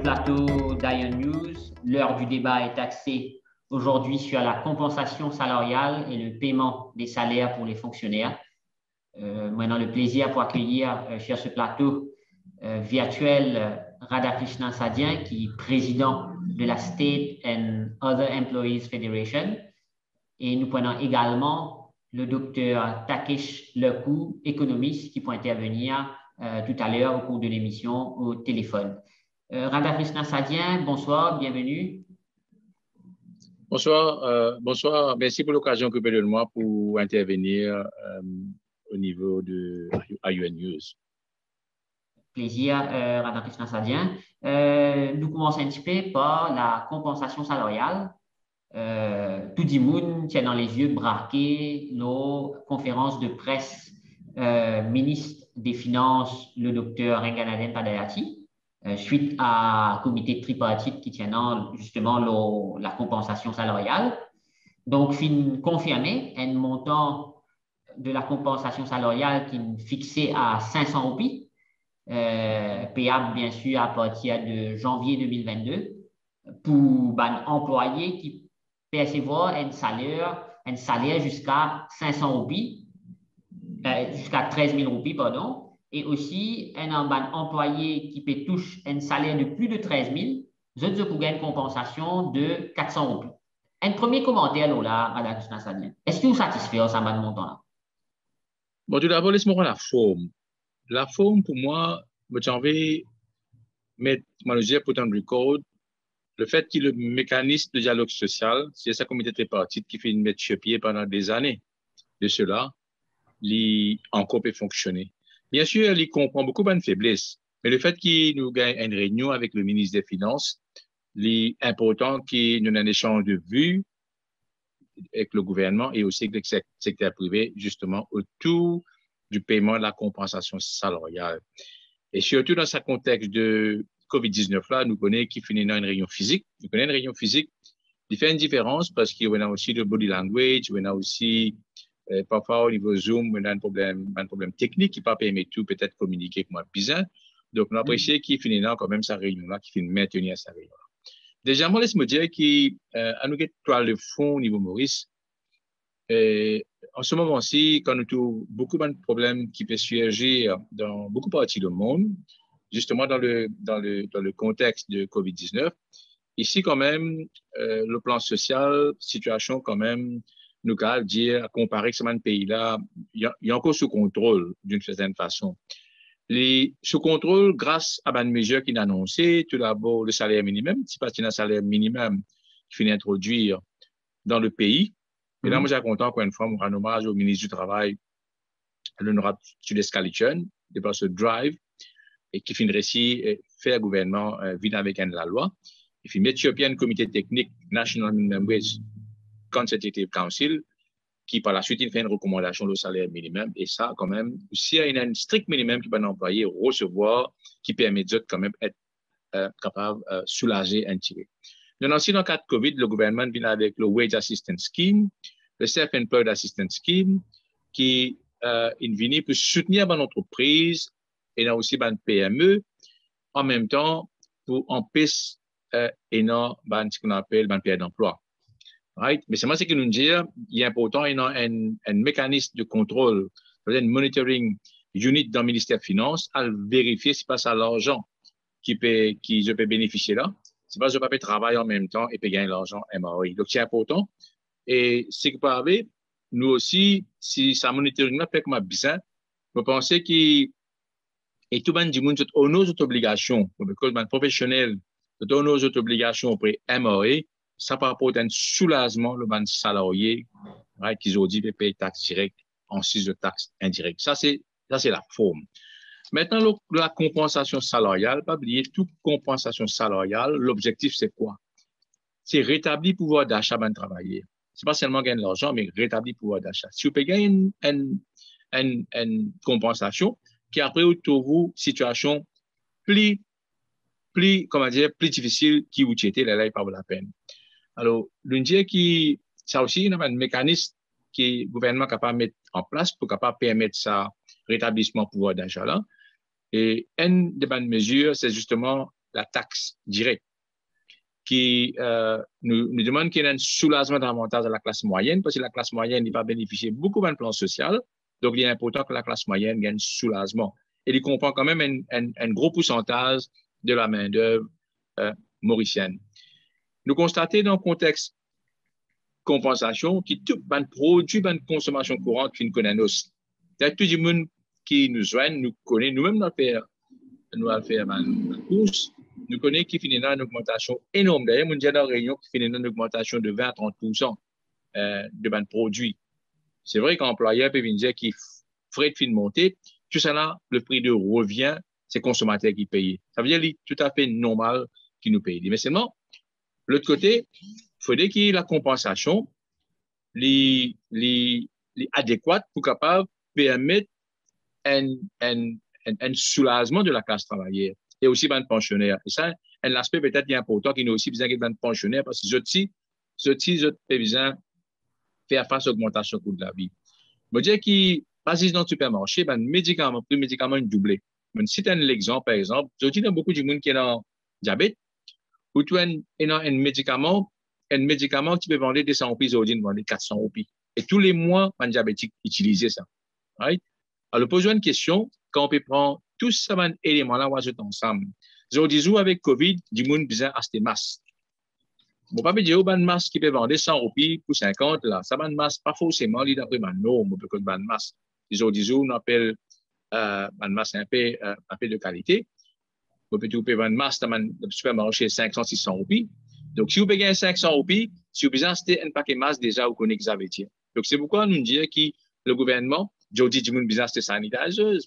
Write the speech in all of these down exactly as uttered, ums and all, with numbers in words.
plateau d'Ion News. L'heure du débat est axée aujourd'hui sur la compensation salariale et le paiement des salaires pour les fonctionnaires. Euh, maintenant, le plaisir pour accueillir euh, sur ce plateau euh, virtuel euh, Radhakrishnan Sadhyan, qui est président de la State and Other Employees Federation. Et nous prenons également le docteur Takesh Lekou, économiste, qui peut intervenir euh, tout à l'heure au cours de l'émission au téléphone. Euh, Radhakrishnan Sadhyan, bonsoir, bienvenue. Bonsoir, euh, bonsoir. Merci pour l'occasion que vous avez de moi pour intervenir euh, au niveau de Ion News. Plaisir, euh, Radhakrishnan Sadhyan. Euh, nous commençons un petit peu par la compensation salariale. Euh, tout le monde tient dans les yeux braquer nos conférences de presse euh, ministre des Finances, le docteur Ranganathan Padayati, euh, suite à un comité tripartite qui tient dans justement le, la compensation salariale. Donc, fin confirmé un montant de la compensation salariale qui est fixé à cinq cents roupies, euh, payable bien sûr à partir de janvier deux mille vingt-deux, pour ben, employés qui percevoir un salaire, un salaire jusqu'à cinq cents roupies, euh, jusqu'à treize mille roupies, pardon, et aussi un, un employé qui peut toucher un salaire de plus de treize mille, vous êtes pour une compensation de quatre cents roupies. Un premier commentaire, là, Radhakrishnan Sadhyan. Est-ce que vous satisfait en ce montant-là? Bon, tout d'abord, laisse-moi voir la forme. La forme, pour moi, j'ai envie de mettre, moi, je pour ton record, le fait qu'il y ait le mécanisme de dialogue social, c'est ça comité tripartite qui fait une mettre sur pied pendant des années de cela, il encore peut fonctionner. Bien sûr, il comprend beaucoup de faiblesses, mais le fait qu'il nous gagne une réunion avec le ministre des Finances, il est important qu'il nous ait un échange de vues avec le gouvernement et aussi avec le secteur privé, justement, autour du paiement de la compensation salariale. Et surtout dans ce contexte de COVID dix-neuf là, nous connaissons qui finit dans une réunion physique. Nous connaissons une réunion physique. Il fait une différence parce qu'il y a aussi le body language, il y a aussi, euh, parfois au niveau Zoom, il y a un problème, un problème technique qui ne peut pas permettre tout, peut-être communiquer avec moi bizarre. Donc, on apprécie qu'il finit là quand même sa réunion là, qu'il finit maintenir sa réunion là. Déjà, moi, laisse-moi dire qu'il, euh, à nous, toi, le fond au niveau Maurice, euh, en ce moment-ci, quand nous avons beaucoup de problèmes qui peuvent surgir dans beaucoup de parties du monde, justement dans le, dans le, dans le contexte de COVID dix-neuf, ici quand même, euh, le plan social, situation quand même, nous allons dire, comparer que ce pays-là, il y a encore sous contrôle d'une certaine façon. Les, sous contrôle grâce à une mesure qui est annoncée, tout d'abord le salaire minimum, si pas un salaire minimum qui finit d'introduire dans le pays. Et là, moi, j'ai content encore une fois, on rend hommage au ministre du Travail, l'honorable Sudesh Kalichun, de par ce drive, et qui finit ici faire gouvernement euh, vite avec un, la loi. Il finit mettre sur pied un comité technique National Minimum Wage Consultative Council qui par la suite il fait une recommandation de salaire minimum et ça quand même s'il y a un strict minimum qui va l'employé recevoir qui permet de quand même être euh, capable de euh, soulager un tiré. Donc aussi dans le cas de COVID, le gouvernement vient avec le Wage Assistance Scheme, le Self-Employed Assistance Scheme qui euh, vient pour soutenir une entreprise et là aussi une P M E en même temps pour empêcher euh, et non ce qu'on appelle une perte d'emploi. Right? Mais c'est moi ce que nous dire, il est important il y a un, un mécanisme de contrôle, un monitoring unit dans le ministère des Finances à vérifier si pas ça l'argent qui peut qui je peux bénéficier là, c'est pas je peux travailler en même temps et puis gagner l'argent M R I. Donc c'est important et c'est que par avec nous aussi si ça monitoring là fait comme bizarre, je pense qu'il et tout le monde a nos obligations, parce que les professionnels ont nos obligations auprès de M R I, ça peut apporter un soulagement le ban salarié, right, qu'ils ont dit de payer taxes directes en sus de taxes indirectes. Ça, c'est, ça, c'est la forme. Maintenant, le, la compensation salariale, pas oublier, toute compensation salariale, l'objectif, c'est quoi? C'est rétablir le pouvoir d'achat d'un travailleur. C'est pas seulement gagner de l'argent, mais rétablir le pouvoir d'achat. Si vous pouvez gagner une, une, une, une compensation, qui après, vous trouvez une situation plus, plus, comment dire, plus difficile qui vous tient, là, là, il pas la peine. Alors, l'une dit qui, ça aussi, il y a un mécanisme que le gouvernement est capable de mettre en place pour capable permettre ça rétablissement pouvoir d'achat là. Et une des bonnes mesures, c'est justement la taxe directe, qui euh, nous, nous demande qu'il y ait un soulagement davantage de la classe moyenne, parce que la classe moyenne n'est pas bénéficiée beaucoup d'un plan social. Donc, il est important que la classe moyenne gagne soulagement. Et il comprend quand même un, un, un gros pourcentage de la main-d'œuvre euh, mauricienne. Nous constatons dans le contexte compensation qui tout ban produit, ban consommation courante qui nous connaît nous. Il y a tout le monde qui nous joignent, nous connaît, nous-mêmes nous faire, nous allons faire une course, nous connaissons qui finit dans une augmentation énorme. D'ailleurs, nous avons dans la réunion qui finit dans une augmentation de vingt à trente pour cent euh, de ban produits. C'est vrai qu'un employeur peut venir dire qu'il ferait de fin de montée, tout ça là, le prix de revient, c'est le consommateur qui paye. Ça veut dire qu'il est tout à fait normal qu'il nous paye. Mais seulement, l'autre côté, il faudrait qu'il y ait la compensation les, les, les adéquate pour capable permettre un, un, un, un soulagement de la classe travailleur et aussi ben pensionnaire. Et ça, un aspect peut-être important qui nous aussi besoin de pensionnaire parce que ceux-ci, ceux-ci, ont besoin de faire face à l'augmentation du coût de la vie. Je veux dire que, par exemple, dans le supermarché, ben, médicaments, plus médicaments, ils doublent. Si tu as un exemple, par exemple, je dis, il y a beaucoup de monde qui est dans le diabète, ou tu as un, un médicament, un médicament qui peut vendre deux cents roupies, aujourd'hui, vendre quatre cents roupies. Et tous les mois, un diabétique utilise ça. Right? Alors, posez une question, quand on peut prendre tous ces éléments-là, on va ajouter ensemble. Je dis, avec Covid, du monde besoin d'acheter masque. Bon, pas me dire, une masque qui peut vendre cent roupies pour cinquante, là, ça va une masque, pas forcément, il d'après ma norme, on peut que une masque. Je dis, on appelle, euh, une masque un peu, euh, un peu de qualité. Vous pouvez trouver une masse dans le supermarché cinq cents, six cents roupies. Donc, si vous payez cinq cents roupies, si vous avez acheté un paquet de masse, déjà, vous connaissez que ça veut dire. Donc, c'est pourquoi nous disons que le gouvernement, j'ai dit, du business de sanitizer,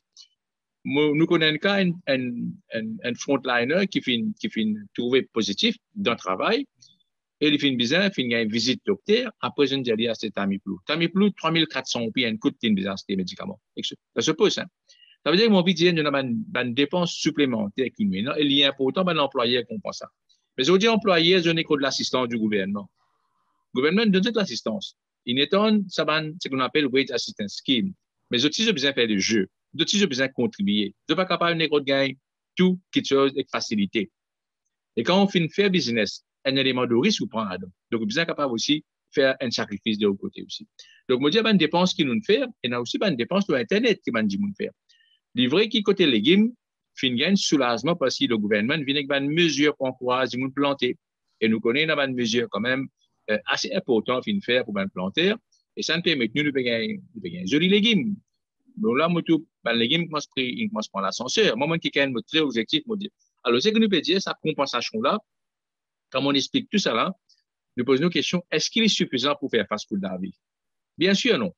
nous connaissons un, un, un, un frontliner qui fait, qui fait trouver positif dans le travail, et il fait une business, il fait une visite docteur, après, je dis, à c'est Tamiflu. Tamiflu, trois mille quatre cents roupies, un coût de business des médicaments. Ça se pose, hein. Ça veut dire que mon budget, il y a une dépense supplémentaire qui nous est. Il est important que l'employeur comprenne ça. Mais je dis employé, je n'ai que de l'assistance du gouvernement. Le gouvernement donne toute l'assistance. Il est en ce qu'on appelle Wage Assistance Scheme. Mais aussi, j'ai besoin de faire des jeux. Aussi, j'ai besoin de contribuer. Je ne suis pas capable de gagner tout quelque chose avec facilité. Et quand on fait une fair business, un élément de risque, on prend là-dedans. Donc, on est besoin capable aussi de faire un sacrifice de l'autre côté aussi. Donc, je dis, il y a une dépense qui nous fait, et il y a aussi une dépense de l'Internet qui nous fait. Livrer qui côté légumes, fin gain soulagement parce que le gouvernement vient avec une mesure pour encourager les gens planter. Et nous connaissons une mesure quand même euh, assez importante fin faire pour les planter. Et ça nous permet de nous gagner de jolis légumes. Donc là, moi, tout, ben, les légumes commencent à prendre l'ascenseur. Moi, qui ai un très objectif, moi, dire. Alors, c'est que nous peut dire, cette compensation-là, comme on explique tout ça là, nous posons nos questions, est-ce qu'il est suffisant pour faire face au coût de la vie? Bien sûr, non.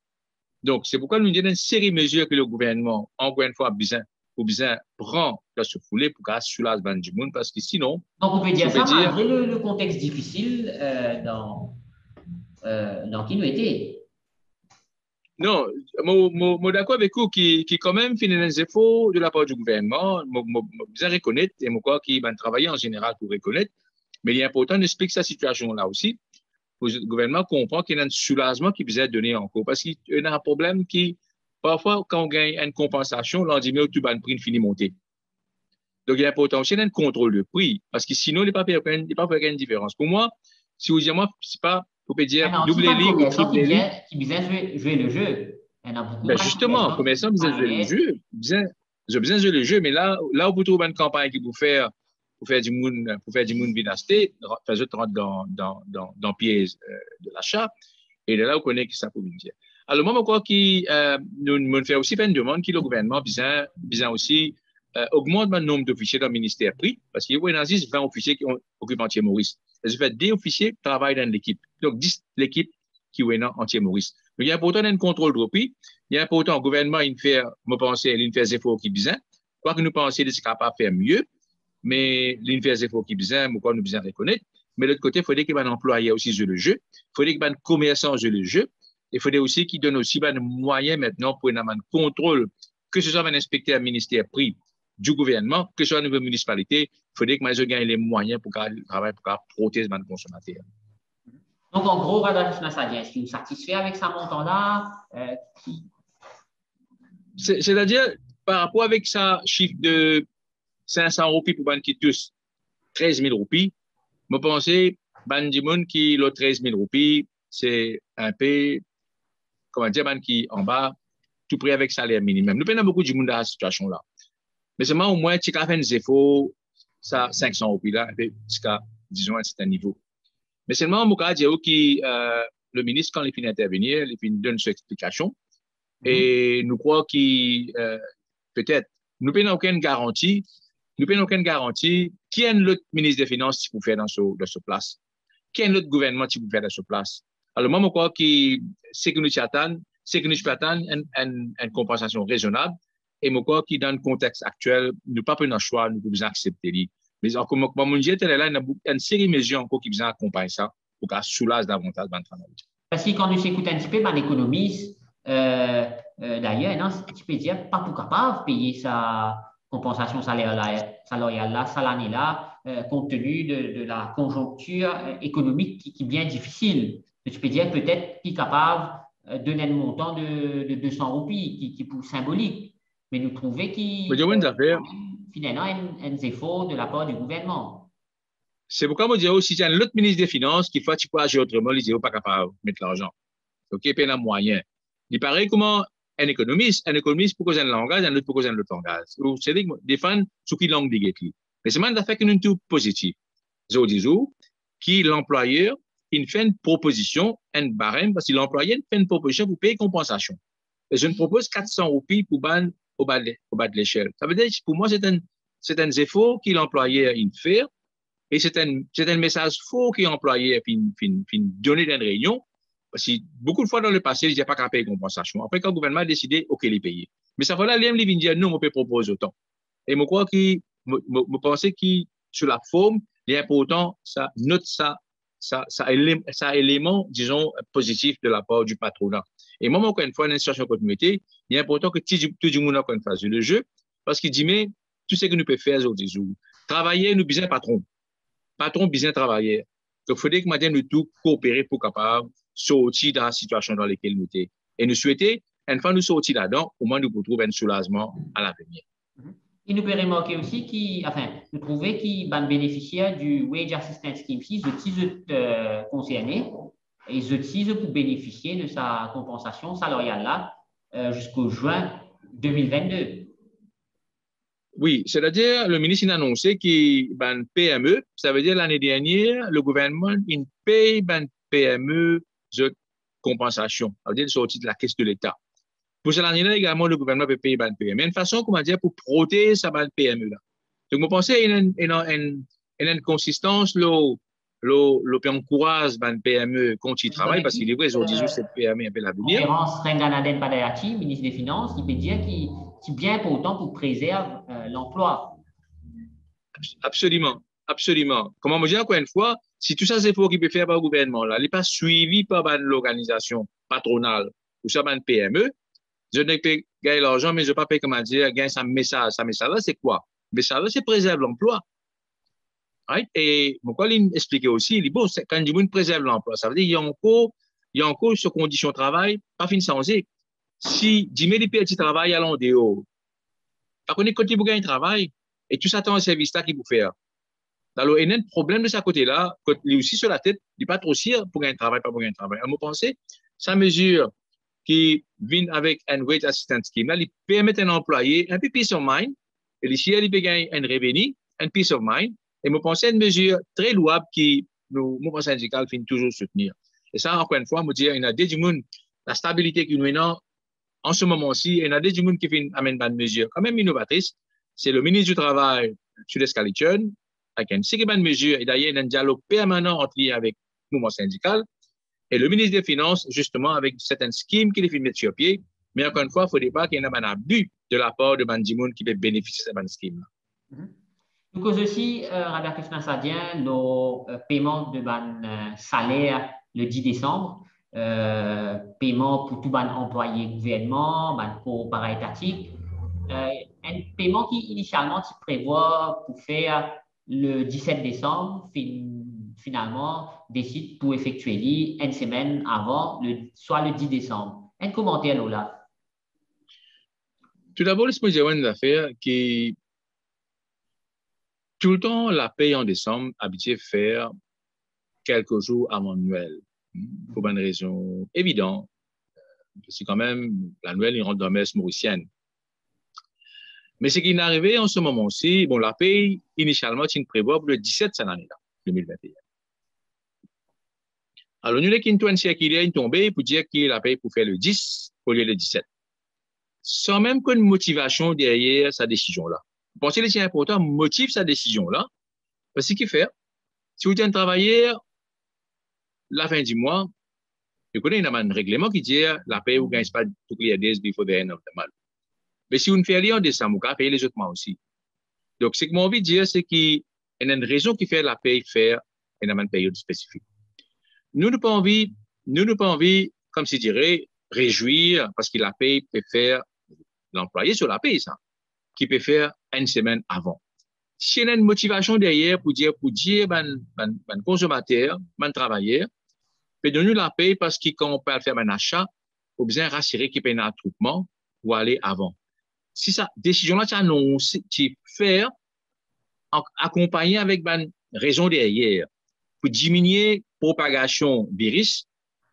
Donc, c'est pourquoi nous disons une série de mesures que le gouvernement, encore une fois, a besoin, a besoin prend dans ce foulé pour qu'à soulager le du monde, parce que sinon. Donc, on peut dire ça dire... malgré le, le contexte difficile euh, dans, euh, dans qui nous était. Non, je suis d'accord avec vous qui, qui quand même finit les efforts de la part du gouvernement. Je besoin reconnaître, et je crois qu'il va travailler en général pour reconnaître, mais il est important d'expliquer sa situation là aussi. Le gouvernement comprend qu'il y a un soulagement qui peut être donné encore. Parce qu'il y a un problème qui, parfois, quand on gagne une compensation, l'on dit, mais tu vas le prix fini monter. Donc, il est important aussi d'un contrôle de prix. Parce que sinon, il n'y a pas faire une différence. Pour moi, si vous dites, moi, c'est pas, vous pouvez dire, non, doubler les ou tripler les. Qui besoin jouer, jouer le jeu. Ben justement, commerçant besoin jouer le jeu. J'ai besoin de jouer le jeu, mais là, là où vous trouvez une campagne qui vous fait pour faire du monde, pour faire du monde bien acheté, faire autres rentrer dans, dans, dans, dans piège euh, de l'achat. Et de là, on connaît que ça peut nous dire. Alors, moi, je crois que euh, nous, nous faisons aussi une demande que le gouvernement besoin, besoin aussi euh, augmente le nombre d'officiers dans le ministère pris, parce qu'il y a vingt officiers qui occupent entier Maurice. Ça fait dix officiers qui travaillent dans l'équipe. Donc, dix l'équipe qui est dans entier Maurice. Donc, il est important d'un contrôle de prix. Il est important, le gouvernement, il fait, moi, penser, il fait des efforts qui besoin. Quoi que nous pensions, il est capable de faire mieux. Mais il fait des efforts qui besoin, pourquoi nous besoin reconnaître. Mais de l'autre côté, il faudrait qu'il y ait un employé aussi sur le jeu. Il faudrait qu'il y ait un commerçant sur le jeu. Il faudrait aussi qu'il donne aussi des moyens maintenant pour un contrôle, que ce soit un inspecteur ministère pris du gouvernement, que ce soit une nouvelle municipalité. Il faudrait que les gens gagnent les moyens pour travailler, pour protéger les consommateurs. Donc, en gros, Radafish Nassadien, est-ce qu'il est satisfait avec sa montant-là? Euh, qui... C'est-à-dire, par rapport avec sa chiffre de cinq cents roupies pour ban qui tous treize mille roupies. Je pense que ban du monde qui le treize mille roupies, c'est un peu, comment dire, ban qui en bas, tout près avec salaire minimum. Nous prenons beaucoup de monde dans cette situation-là. Mais seulement au moins, tu as fait un effort, ça, cinq cents roupies là, jusqu'à, disons, un certain niveau. Mais seulement, je vais dire que euh, le ministre, quand il finit d'intervenir, il donne son explication. Mm-hmm. Et nous croyons que euh, peut-être, nous n'avons aucune garantie, nous n'avons aucune garantie qui est l'autre ministre des Finances qui peut faire dans ce, dans ce place, qui est l'autre gouvernement qui peut faire dans ce place. Alors, moi, je crois que c'est que nous attendons, c'est que nous attendons une, une, une compensation raisonnable. Et je crois que dans le contexte actuel, nous n'avons pas pris notre choix, nous devons accepter. Mais comme je disais, il y a une série de mesures encore qui viennent accompagner ça pour qu'elle soulage davantage le travail. Parce que quand nous écoutons un petit peu, un économiste, euh, euh, d'ailleurs, tu peux dire, pas tout capable de payer sa compensation salariale, salariale là, cette année-là, euh, compte tenu de, de la conjoncture économique qui, qui est bien difficile. Tu peux dire peut-être qu'il est capable de donner un montant de, de deux cents roupies, qui, qui est symbolique. Mais nous trouvons qu'il y a finalement un effort de la part du gouvernement. C'est pourquoi je dis aussi, il y a l'autre ministre des Finances qui fait qu'il faut agir autrement, il dit pas capable de mettre l'argent. OK, il y a un moyen. Il paraît comment un économiste, un économiste pour causer un langage, un autre pour causer un autre langage. C'est-à-dire défendre ce qui langue des mais c'est même fait qu'une tout positif. Je dis qui l'employeur, il fait une proposition, un barème, parce que l'employeur fait une proposition pour payer compensation. Et je ne propose quatre cents roupies pour ban au bas de, au bas de l'échelle. Ça veut dire que pour moi, c'est un, c'est un effort que l'employeur il fait. Et c'est un, c'est un message faux qui est employé puis donné dans une réunion. Parce que beaucoup de fois dans le passé, il n'y a pas qu'à payer compensation. Après, quand le gouvernement a décidé, OK, les payer. Mais ça fait là, l'I M vient dire, non, on peut proposer autant. Et je crois que, je pense que sur la forme, il est important, ça note ça, ça, ça, élément, ça élément, disons, positif de la part du patronat. Et moi, encore une fois, dans une situation de continuité, il est important que tout, tout le monde, encore une fois, le jeu, parce qu'il dit, mais tout ce que nous pouvons faire, c'est travailler, nous, besoin patron. Patron, bien travailler. Donc, il faudrait que maintenant, nous tous coopérer pour capable sortir dans la situation dans laquelle nous sommes. Et nous souhaitons, une fois nous sortir là-dedans, au moins nous pouvons trouver un soulagement à l'avenir. Et nous pouvons remarquer aussi qu'il, enfin, nous trouver qu'il va bénéficier du Wage Assistance Scheme six, de six euh, concernés, et de six pour bénéficier de sa compensation salariale là euh, jusqu'au juin deux mille vingt-deux. Oui, c'est-à-dire, le ministre a annoncé qu'il ban P M E, ça veut dire l'année dernière, le gouvernement il paye ban P M E de compensation, ça veut dire sortie de la caisse de l'État. Pour cette année-là, également, le gouvernement peut payer ban P M E. Une façon, comment dire, pour protéger sa ban P M E là. Donc, vous pensez qu'il y a une, une, une, une consistance, le, le, le encourage ban P M E quand il travaille, parce qu'il est vrai, ils ont dit que cette P M E est un peu l'avenir. Conférence Renganaden Padayati, ministre des Finances, il peut dire qu'il c'est bien important pour préserver euh, l'emploi. Absolument, absolument. Comme on me dit encore une fois, si tout ça c'est efforts qu'il peut faire par le gouvernement, là, il n'est pas suivi par l'organisation patronale ou ça par le P M E, je ne peux gagner l'argent, mais je ne peux pas payer, comment dire, gagner sa message. Sa message là, c'est quoi? Le message là, c'est préserver l'emploi. Right? Et pourquoi il expliquait aussi, il dit, bon, quand il dit qu'on préserve l'emploi, ça veut dire qu'il y a encore, il y a encore ce condition de travail, pas fin sans eux. Si dix mille petits travail à l'en dehors, par contre, quand il vous gagne un travail, et tout ça, c'est un service là qu'il vous faire. Alors, il y a un problème de ce côté-là, quand il est aussi sur la tête, il n'est pas trop sûr pour gagner un travail, pas pour gagner un travail. Alors, vous pensez, sa mesure qui vient avec un wage assistance scheme, là, il permet à un employé un peu peace of mind, et ici, il peut gagner un revenu, un peace of mind, et vous pensez une mesure très louable qui, nous, mouvement syndical, finit toujours soutenir. Et ça, encore une fois, me dire, il y a des gens, la stabilité qui nous est en ce moment-ci, il y a des gens qui amènent une mesure quand même innovatrice. C'est le ministre du Travail, Sudes Kalichon, avec une série de mesures, et d'ailleurs, il y a un dialogue permanent entre lui avec le mouvement syndical, et le ministre des Finances, justement, avec certaines schemes qu'il fait mettre sur pied. Mais encore une fois, il ne faudrait pas qu'il y ait un abus de la part de Bandimoun qui peut bénéficier de cette scheme. Nous cause aussi, euh, Radha Krishna Sadien, nos euh, paiements de ban euh, salaire le dix décembre. Euh, paiement pour tout ban employé gouvernement, ban pour para-étatique. Euh, un paiement qui initialement se prévoit pour faire le dix-sept décembre, fin, finalement décide pour effectuer une semaine avant, le, soit le dix décembre. Un commentaire Lola. Tout d'abord, laisse-moi dire une affaire qui tout le temps, la paye en décembre, habitué faire quelques jours avant Noël. Pour une raison évidente. C'est quand même, la Noël, il rentre dans la messe mauricienne. Mais ce qui est arrivé en ce moment-ci, bon, la paye, initialement, tu prévoit pour le dix-sept cette année-là, deux mille vingt et un. Alors, nous, les qui nous circulaire, tombé pour dire qu'il la paye pour faire le dix au lieu du dix-sept. Sans même qu'une motivation derrière sa décision-là. Vous pensez que c'est important, motive sa décision-là. Parce que ce qu'il fait, si vous êtes un travailleur, la fin du mois, vous connaissez un règlement qui dit la paye, vous ne gagnez pas toutes les days before the end of the month. Mais si vous ne faites rien en décembre, vous payez les autres mois aussi. Donc, ce que j'ai envie de dire, c'est qu'il y a une raison qui fait la paye faire une période spécifique. Nous n'avons pas envie, nous n'avons pas envie, comme je dirais, réjouir parce que la paye peut faire l'employé sur la paye, ça, qui peut faire une semaine avant. Si il y a une motivation derrière pour dire, pour dire, ben, ben, ben consommateur, ben travailleur, peut donner la paye parce que quand on peut faire un achat, il faut bien rassurer qu'il paye un attroupement pour aller avant. Si ça, décision-là, tu annonces, tu fais, accompagné avec une raison derrière, pour diminuer propagation virus,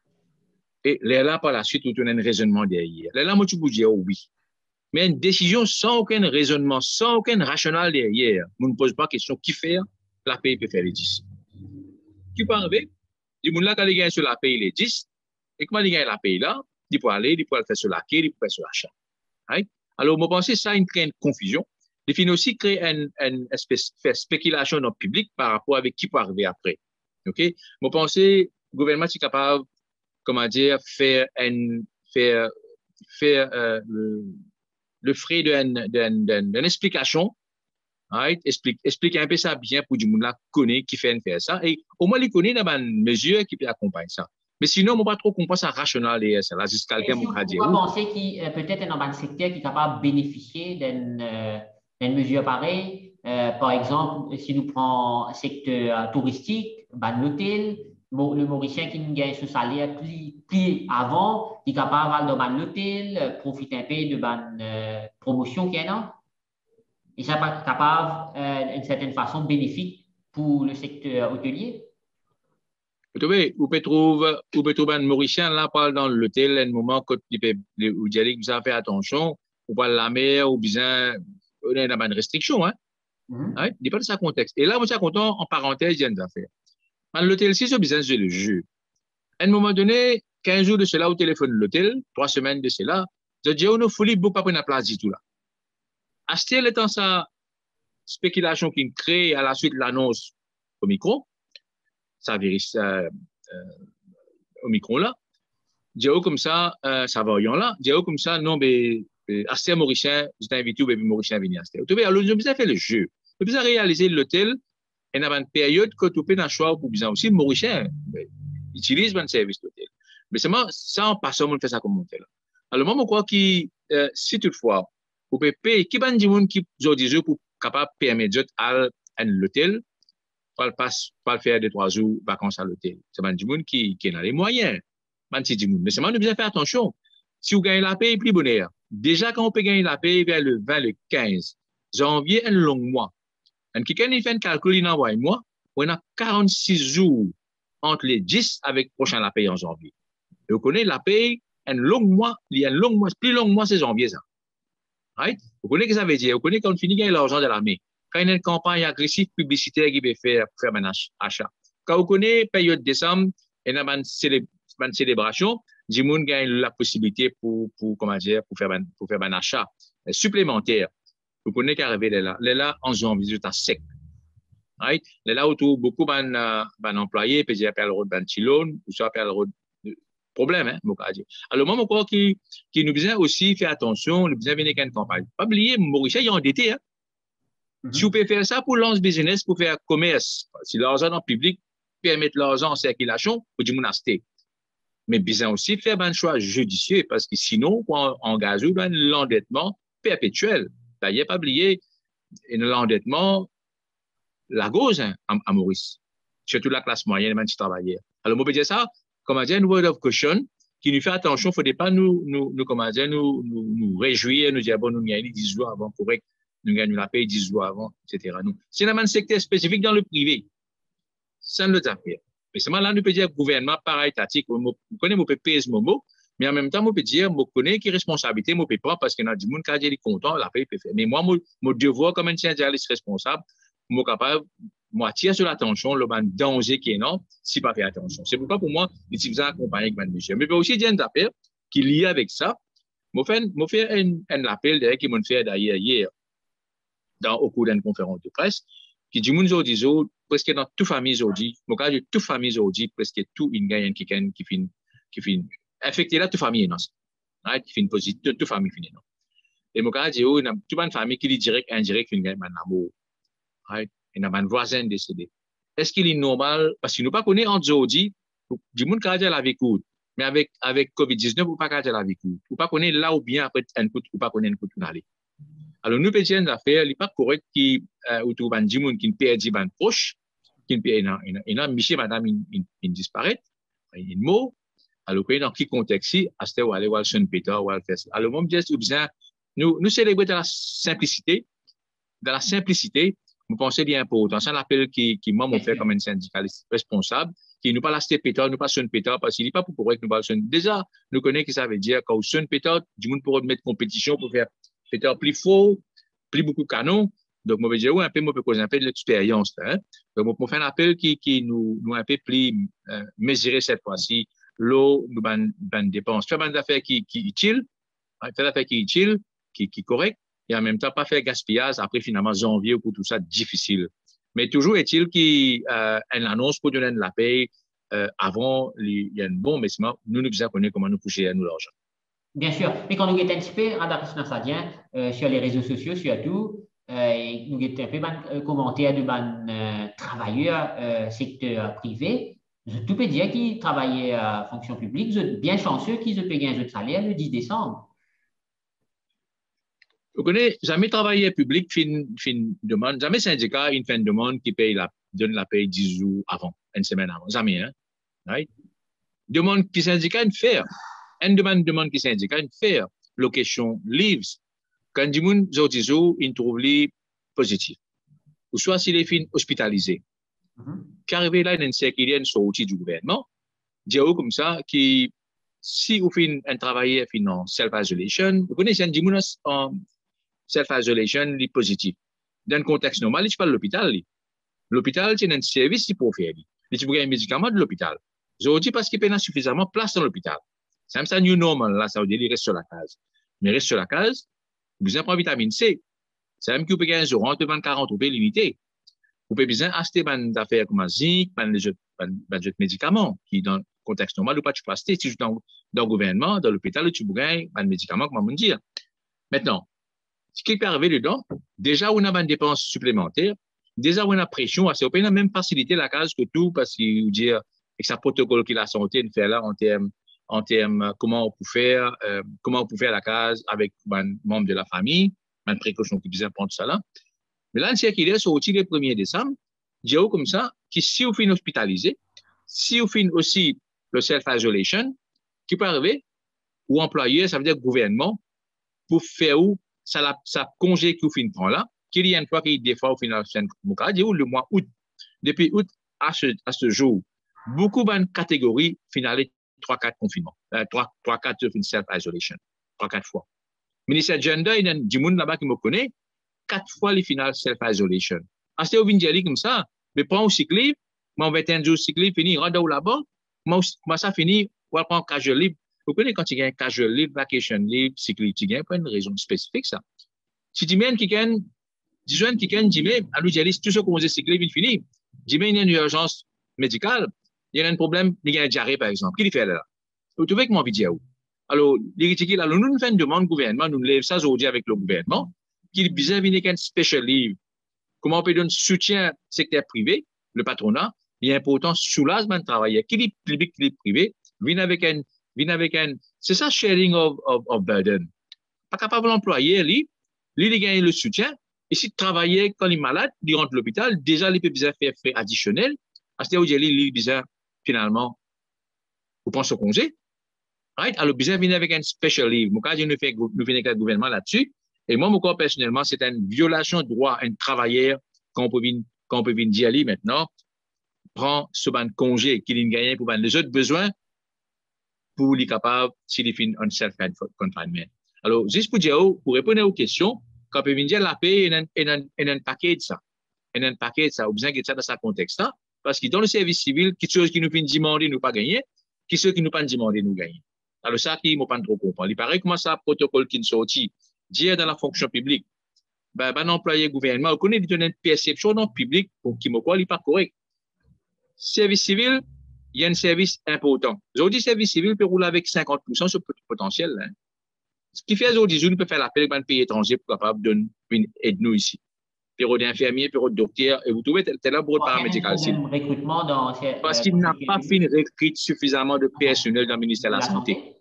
et là, par la suite, on a un raisonnement derrière. Là, moi, tu peux dire oui. Mais une décision sans aucun raisonnement, sans aucun rationnel derrière, on ne pose pas question qui faire, la paye peut faire les dix. Qui peut arriver? Du monde là, quand il gagne sur la paye les dix, et comment il gagne la paye là, il peut aller, il peut le faire sur la quai, il peut faire sur l'achat. Right? Alors, moi, je pense que ça crée une confusion. Il finit aussi créer une, une espèce de spéculation dans le public par rapport avec qui peut arriver après. OK? Moi, je pense que le gouvernement est capable, comment dire, faire une, faire, faire, euh, le, le frais d'une explication, right? Explique, explique un peu ça bien pour du monde là connaît qui fait faire ça. Et au moins, il connaît dans une mesure qui peut accompagner ça. Mais sinon, moi, pas trop comprendre ça rationnel et ça. Là, juste quelqu'un m'a dit. Vous pensez qu'il euh, peut-être dans un secteur qui est capable de bénéficier d'une euh, mesure pareille. Euh, par exemple, si nous prenons un secteur euh, touristique, ben, l'hôtel, le Mauricien qui nous gagne ce salaire plus, plus avant, il est capable d'aller dans l'hôtel, euh, profiter un peu de la euh, promotion qu'il y a. Et ça est capable, euh, d'une certaine façon, bénéfique pour le secteur hôtelier. Vous pouvez, vous pouvez trouver, vous pouvez trouver un Mauricien, là, parle dans l'hôtel, à un moment, quand vous dites que vous avez fait attention, vous parlez de la mer, ou bien, on a une restriction, hein. Mm-hmm. Hein? Il n'y a pas de ça contexte. Et là, vous êtes content, en parenthèse, il y a une affaire. Dans l'hôtel, si ce business, c'est le jeu. À un moment donné, quinze jours de cela, au téléphone de l'hôtel, trois semaines de cela, je dis, on a folie, beaucoup pas prendre la place du tout là. Acheter le temps, ça, spéculation qui crée à la suite l'annonce au micro, ça vérifie euh, euh, au micro là. Dire comme ça, euh, ça va rien là. Dire comme ça, non, mais euh, Aster Mauricien, je t'ai invité, mais Mauricien à venir Aster. Alors, nous avons fait le jeu. Nous avons réalisé l'hôtel, et dans une période que tu peux un choix pour bien aussi, Mauricien utilise un service d'hôtel. Mais seulement, ça en passant, on fait ça comme hôtel. Alors, moi, je crois que euh, si toutefois, vous pouvez payer, qui va dire qui ont des jeux pour capable permettre à l'hôtel, pas pas faire deux trois jours vacances à l'hôtel. C'est un monde qui qui a les moyens. Mais c'est nous devons faire attention. Si vous gagnez la paye, plus bonheur. Déjà quand on peut gagner la paye vers le vingt, le quinze janvier, un long mois. Et quelqu'un il fait un calcul, il envoie un mois, on a quarante-six jours entre les dix avec prochain la paye en janvier. Et vous connaissez la paye, un long mois, il y a un long mois, plus long mois c'est janvier ça. Right? Vous connaissez ce que ça veut dire? Vous connaissez quand on finit gagner l'argent de l'armée. Quand il y a une campagne agressive publicitaire qui peut faire, faire un achat. Quand vous connaissez période décembre, il y a une célébration, du monde gagne la possibilité pour, pour, comment dire, pour faire un, pour faire un achat supplémentaire. Vous connaissez qu'arriver là, là, en janvier, c'est sec. Right? Là, autour, beaucoup d'employés, peut dire, le road d'un chilon, ou soit, le road problème, hein, alors, moi, je crois qu'il qu nous besoin aussi faire attention, nous besoin venir une campagne. Pas oublier, Mauricien, il est endetté, hein. Mm-hmm. Si vous pouvez faire ça pour lancer business, pour faire commerce, si l'argent dans le public permet l'argent en circulation, pour du monastique. Mais besoin aussi faire un choix judicieux, parce que sinon, on engage l'endettement perpétuel. D'ailleurs, pas oublier, l'endettement, la gauche, hein, à, à Maurice. Surtout la classe moyenne, même si travailleurs. Alors, moi, je peux dire ça, comment dire, une word of caution, qui nous fait attention, il ne faut pas nous, nous, nous, comment dire, nous, nous, nous réjouir, nous dire, bon, nous, il y a dix jours avant, correct. nous gagnons la paye dix jours avant, et cetera. C'est dans un secteur spécifique dans le privé. C'est notre affaire. Mais seulement là, nous peut dire gouvernement pareil, tatique, vous connaissez, vous pouvez payer ce moment, mais en même temps, vous pouvez dire, vous connaissez qui responsabilité, vous pouvez pas parce qu'il y a du monde qui a dit content, la paye peut faire. Mais moi, mon devoir comme un syndicaliste responsable, je suis capable, moi, tirer sur l'attention, le danger qui est énorme, si pas faire attention. C'est pourquoi, pour moi, l'utiliser accompagné avec monsieur. Mais je peux aussi dire une affaire qui est liée avec ça. Je fais un, un appel d'ailleurs qui m'a fait d'ailleurs hier, dans, au cours d'une conférence de presse, qui dit, nous aujourd'hui, presque dans toute famille aujourd'hui, mon cas de toute famille aujourd'hui, presque tout une gagne qui qui finit, qui finit, affecté là, toute famille est non, right, qui finit positif, toute famille finit non. Et mon cas dit, oh, toute une famille qui est direct, indirect, une gagne un amour, right, et n'a pas un voisin décédé. Est-ce qu'il est normal, parce qu'il nous pas connaît en aujourd'hui, du monde qui a la vie courte, mais avec, avec COVID dix-neuf, ou pas qu'à la vie courte, ou pas connaît là ou bien après un coup, ou pas connaît un coup de aller. Alors, nous, petits affaires, il n'est pas correct qui, euh, ou tout, ban, du monde qui ne perd ban proche, qui ne perd, et là, monsieur, madame, il, il disparaît, il mot. Alors, dans quel contexte, à ce où aller voir Saint Peter, ou aller faire ça. Alors, moi, je dis, nous, nous célébrons dans la simplicité, dans la simplicité, vous pensez bien important. C'est un appel qui, qui moi, m'a fait comme un syndicaliste responsable, qui nous pas la Peter, nous pas Saint Peter, parce qu'il n'est pas pour correct, nous pas Saint. Déjà, nous connaissons que ça veut dire, quand Saint Peter, du monde pour mettre compétition, pour faire Peter plus faux, plus beaucoup canon. Donc, moi, je vais dire, oui, un peu, moi, je peux causer un peu de l'expérience, hein. Donc, moi, je fais un appel qui, qui nous, nous un peu plus, euh, mesurer cette fois-ci, l'eau, nous, ban, ban dépenses. Faire des affaires qui, qui utile, faire des affaires qui utile, qui, qui correct, et en même temps, pas faire gaspillage, après, finalement, janvier, ou pour tout ça, difficile. Mais toujours est-il qu'il, euh, une annonce pour donner de la paye, euh, avant, il y a un bon message, nous, nous, nous connaissons comment nous coucher à nous l'argent. Bien sûr. Mais quand nous sommes un petit peu euh, sur les réseaux sociaux, surtout, euh, nous avons un peu euh, commentaires de ban, euh, travailleurs euh, secteur privé. Je tout peux dire qu'ils travaillaient à fonction publique. Je suis bien chanceux qu'ils aient payé un jeu de salaire le dix décembre. Vous connaissez, jamais travaillé public, fin, fin demande, jamais syndicat, une fin de demande qui paye la, donne la paye dix jours avant, une semaine avant. Jamais, hein. Right? Demande qui syndicat, une faire. Une demande, demande qui syndicat, une faire. Location leaves. Quand du monde, aujourd'hui, il trouve les positifs. Ou soit s'il est fin hospitalisé. Mm-hmm. Qu'arrivé là, il y a une séquilienne sortie du gouvernement, dire comme ça, qui, si vous faites un travail en self-isolation, vous connaissez un dimanche en self-isolation, il est positif. Dans un contexte normal, il parle de l'hôpital. L'hôpital, c'est un service qui peut faire. Il faut un médicament de l'hôpital. Aujourd'hui, parce qu'il n'y a pas suffisamment de place dans l'hôpital. C'est ça, new normal, là, ça veut dire qu'il reste sur la case. Mais reste sur la case, vous avez besoin de vitamine C. C'est même que vous pouvez gagner un de vingt quarante, vous pouvez limiter. Vous pouvez besoin d'acheter des affaires comme zinc, des médicaments, qui dans le contexte normal, ou pas tu peux acheter, si dans, dans le gouvernement, dans l'hôpital, tu peux gagner des médicaments, comme on va dire. Maintenant, ce qui peut arriver dedans, déjà, on a une dépense supplémentaire, déjà, on a pression, c'est on peut même faciliter la case que tout, parce que, vous dire, avec sa protocole qu'il a santé, de faire là, en termes, en termes, comment on peut faire, euh, comment on peut faire la case avec un membre de la famille, une précaution qui besoin prendre ça là. Mais là, c'est qu'il est sorti le premier décembre, j'ai comme ça, que si vous finissez hospitalisé, si vous finissez aussi le self-isolation, qui peut arriver, ou employé, ça veut dire gouvernement, pour faire où, ça, la, ça congé que vous finissez prendre là, qu'il y a une fois qu'il y a des fois, au final, le mois août, depuis août à ce, à ce jour, beaucoup de catégories finales trois quatre confinements, trois quatre self-isolation, trois quatre fois. Le ministère gender, il y a du monde là-bas qui me connaît, quatre fois les finales self-isolation. À ce moment-là, vous comme ça, mais prends au cycle libre, moi, vingt et un jours cycle libre, fini, rentre là-bas, moi, ça finit, on va prendre casual libre. Vous connaissez quand tu gagnes casual libre, vacation libre, cycle libre, tu gagnes pas une raison spécifique, ça. Si tu mets un qui gagne, disons qui gagne, tu mets, à l'utilise, tout ce qu'on dit cycle libre, il finit. Tu mets une urgence médicale, il y a un problème, il y a un diarrhée, par exemple. Qui le fait là? Vous trouvez que mon vidéo? Alors, les critiques, alors, nous, nous faisons une demande au gouvernement, nous lèvons ça aujourd'hui avec le gouvernement, qu'il y a besoin d'un special leave. Comment on peut donner soutien au secteur privé, le patronat, il est important, soulagement de travailler. Qui est public, qui est privé, vient avec un, vient avec un, c'est ça, sharing of, of, of burden. Pas capable de l'employer, lui, lui, il gagne le soutien. Et si travailler quand il est malade, il rentre à l'hôpital, déjà, il peut besoin faire frais additionnels. À ce moment-là, il a besoin, finalement, vous pensez au congé. Right? Alors, besoin de venir avec un special leave. Moi, quand nous venons avec le gouvernement là-dessus, Et moi, mon corps, personnellement, c'est une violation de droit à un travailleur qu'on peut venir, qu'on peut venir dire maintenant, prend ce ban de congé qu'il a gagné pour les autres besoins pour les capables s'il fait un self-confinement. Alors, juste pour dire, pour répondre aux questions, quand on peut venir dire la paix, il y a un paquet de ça. Il y a un paquet de ça. On a besoin de ça dans ce contexte-là. Parce que dans le service civil, quelque chose qui nous fait demander, nous pas gagner, quelque chose qui nous pas demander, nous gagner. Alors, ça, qui ne pas trop comprendre. Il paraît comment ça, protocole qui est sorti, dire dans la fonction publique, ben, ben, employé gouvernement, on connaît une perception dans le public pour qui me croit, il n'est pas correct. Service civil, il y a un service important. Aujourd'hui, service civil peut rouler avec cinquante pour cent sur le potentiel. Hein. Ce qui fait aujourd'hui, nous peut faire l'appel à un pays étranger pour capable de nous aider nous ici. Période d'infirmier, période de docteur, et vous trouvez tel là pour le paramédical. Recrutement dans, parce qu'il n'a pas fait recruter suffisamment de personnel dans le ministère de la, la Santé. santé.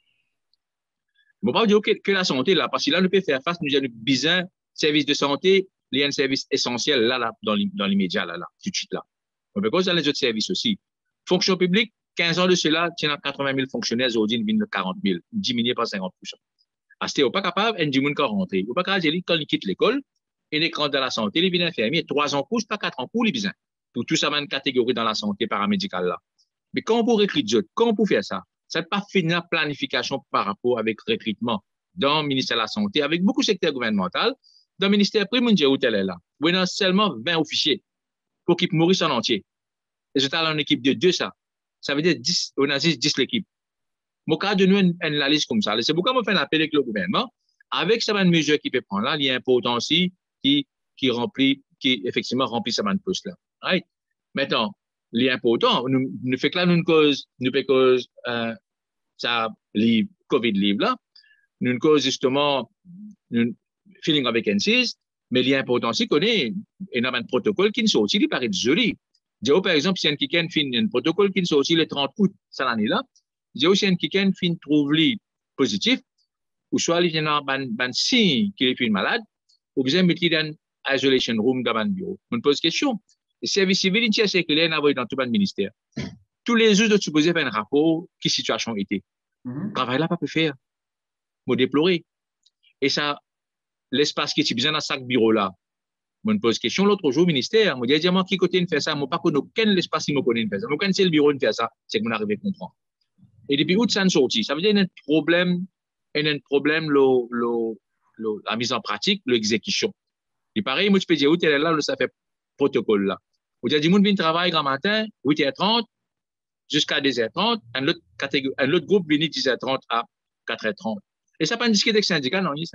Je ne vais pas dire que, que la santé, là, parce que là, nous pouvons faire face, nous avons besoin service de santé, il y a un service essentiel là, là dans l'immédiat, là, là, tout de suite là. On peut cause dans les autres services aussi. Fonction publique, quinze ans de cela, il y a quatre-vingt mille fonctionnaires, aujourd'hui, ils viennent de quarante mille, diminué par cinquante pour cent. À ce n'est pas capable, il y a des gens qui rentrent. Il n'est pas capable, quand ils quittent l'école, ils rentrent dans la santé, ils viennent infirmiers, trois ans pour, pas quatre ans pour, ils besoin. Pour tout ça, une catégorie dans la santé paramédicale là. Mais quand on peut recruter, quand on peut faire ça, ça n'est pas fini la planification par rapport avec le recrutement dans le ministère de la Santé, avec beaucoup de secteurs gouvernementaux. Dans le ministère primaire, où elle est là, où il y a seulement vingt officiers pour qu'ils mourissent en entier. Et je dans une équipe de deux, ça. Ça veut dire dix, on a dix, dix l'équipe. Mon cas de nous, une, une la liste comme ça. C'est pourquoi on fait un appel avec le gouvernement. Avec cette mesure qu'il peut prendre là, il y a un important aussi qui, qui remplit, qui effectivement remplit cette poste là. Right? Maintenant, l'important, nous, nous fait que là, nous cause, nous fait cause, euh, ça, les COVID livre là, nous cause justement, nous, feeling avec N six, mais l'important aussi qu'on ait, il y a un protocole qui nous sorti, il paraît joli. J'ai par exemple, si un quelqu'un fin un protocole qui nous sorti le trente août, cette année-là, j'ai aussi un quelqu'un fin trouve lui positif, ou soit il y a un signe qu'il est malade, ou bien mettre dans isolation room dans un bureau. On pose question. Le service civil, il c'est clair, dans tout le ministère. Tous les jours, tu supposé faire un rapport, qui situation était. Mm-hmm. Travail là, pas pu faire. Faut déplorer. Et ça, l'espace qui est besoin dans chaque bureau là. On pose question l'autre jour au ministère. On dit, moi, qui côté de faire ça? Moi, pas connais aucun espace qui me connaît de faire ça. Moi, quand c'est le bureau de faire ça, c'est que mon arrivé à comprendre. Et depuis août, ça ne sorti. Ça veut dire qu'il y a un problème, il y a un problème, le, le, le, la mise en pratique, l'exécution. Et pareil, moi, tu peux dire, où tu es là, ça fait protocole là. Vous dites, du monde vient travailler grand matin, huit heures trente, jusqu'à deux heures trente, un autre, catégorie, un autre groupe vient dix heures trente à quatre heures trente. Et ça n'a pas discuté avec le syndicat, non, ça.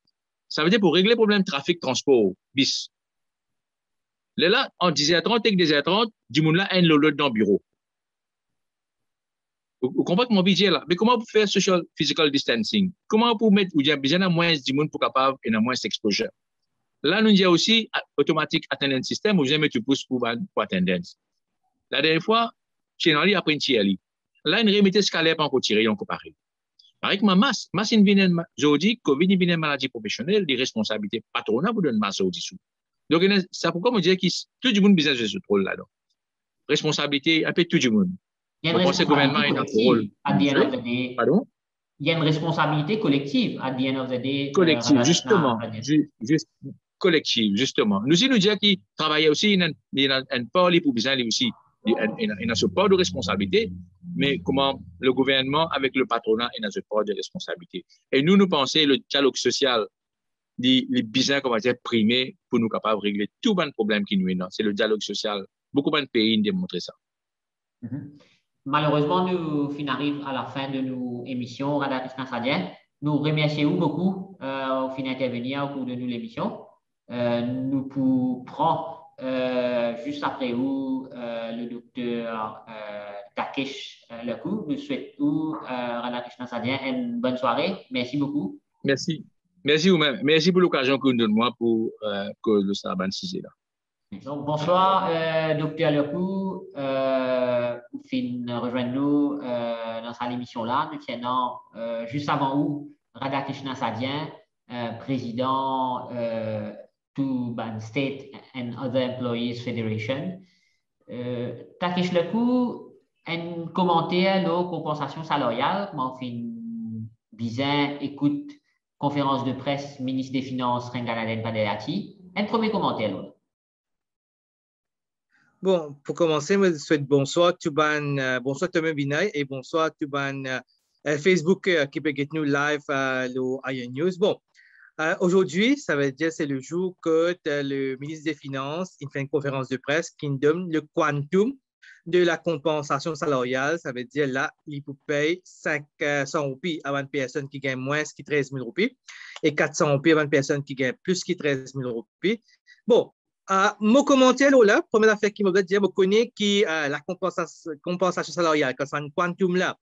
Ça veut dire pour régler le problème de trafic, transport, bis. Là, en dix heures trente et dix heures trente, du monde là, un lot dans le bureau. Vous, vous comprenez mon budget là? Mais comment vous faire social physical distancing? Comment vous mettre, vous avez besoin de moins du monde pour capable et de moins d'exposure? Là, nous avons aussi automatique attendance system où vous mettre pouce pour, pour attendance. La dernière fois, chez nous, après une tiers. Là, une remise scalaire pour tirer, on compare. Avec ma masse, masse une vient, aujourd'hui, Covid est une maladie professionnelle, des responsabilités patronales pour donner masse au-dessous. Donc, c'est pourquoi on dit que tout le monde business de ce rôle là-dedans. Responsabilité, un peu tout le monde. Il y a une responsabilité collective à the end of the day. Pardon? Il y a une responsabilité collective à the end of the day. Collective, euh, justement. Juste, juste, collective, justement. Nous, si nous disons qu'il travaille aussi, il y a un port pour besoin aussi. Il y a un support de responsabilité, mais comment le gouvernement avec le patronat il a un support de responsabilité. Et nous, nous pensons le dialogue social, les, les besoins qu'on va dire primés pour nous capables de régler tout le problème qui nous est là. C'est le dialogue social. Beaucoup de pays ont démontré ça. Mm-hmm. Malheureusement, nous finissons à la fin de nos émissions. Radha Krishna Sadien, nous remercions beaucoup euh, au fin d'intervenir au cours de nos émissions. Euh, nous pour prendre euh, juste après vous euh, le docteur euh, Takesh euh, Lekou. Nous souhaitons euh, Radha Krishna Sadien une bonne soirée. Merci beaucoup. Merci. Merci vous-même. Merci pour l'occasion que vous donnez moi pour euh, que le Sarban sujet là. Donc, bonsoir, euh, docteur Lekou. Euh, vous finissez rejoindre nous euh, dans cette émission-là. Nous tiennons euh, juste avant vous, Radha Krishna Sadien, euh, président euh, to Ban State and Other Employees Federation. Euh, Takesh Lekou, un commentaire de compensation salariale, comment on fait une bizarre écoute conférence de presse, ministre des Finances, Renganaden Padelati. Un premier commentaire, là. Bon, pour commencer, je souhaite bonsoir, Tuban, euh, bonsoir Thomas Binay et bonsoir Tuban euh, Facebook euh, qui peut get nous live à euh, Iron News. Bon, euh, aujourd'hui, ça veut dire c'est le jour que euh, le ministre des Finances il fait une conférence de presse qui nous donne le quantum de la compensation salariale. Ça veut dire là, il peut payer cinq cents roupies à une personne qui gagne moins que treize mille roupies et quatre cents roupies à une personne qui gagne plus que treize mille roupies. Bon, Uh, mon commentaire là, première affaire qui me veut dire, je connais qui uh, la compensation, compensation salariale, quand c'est un quantum là,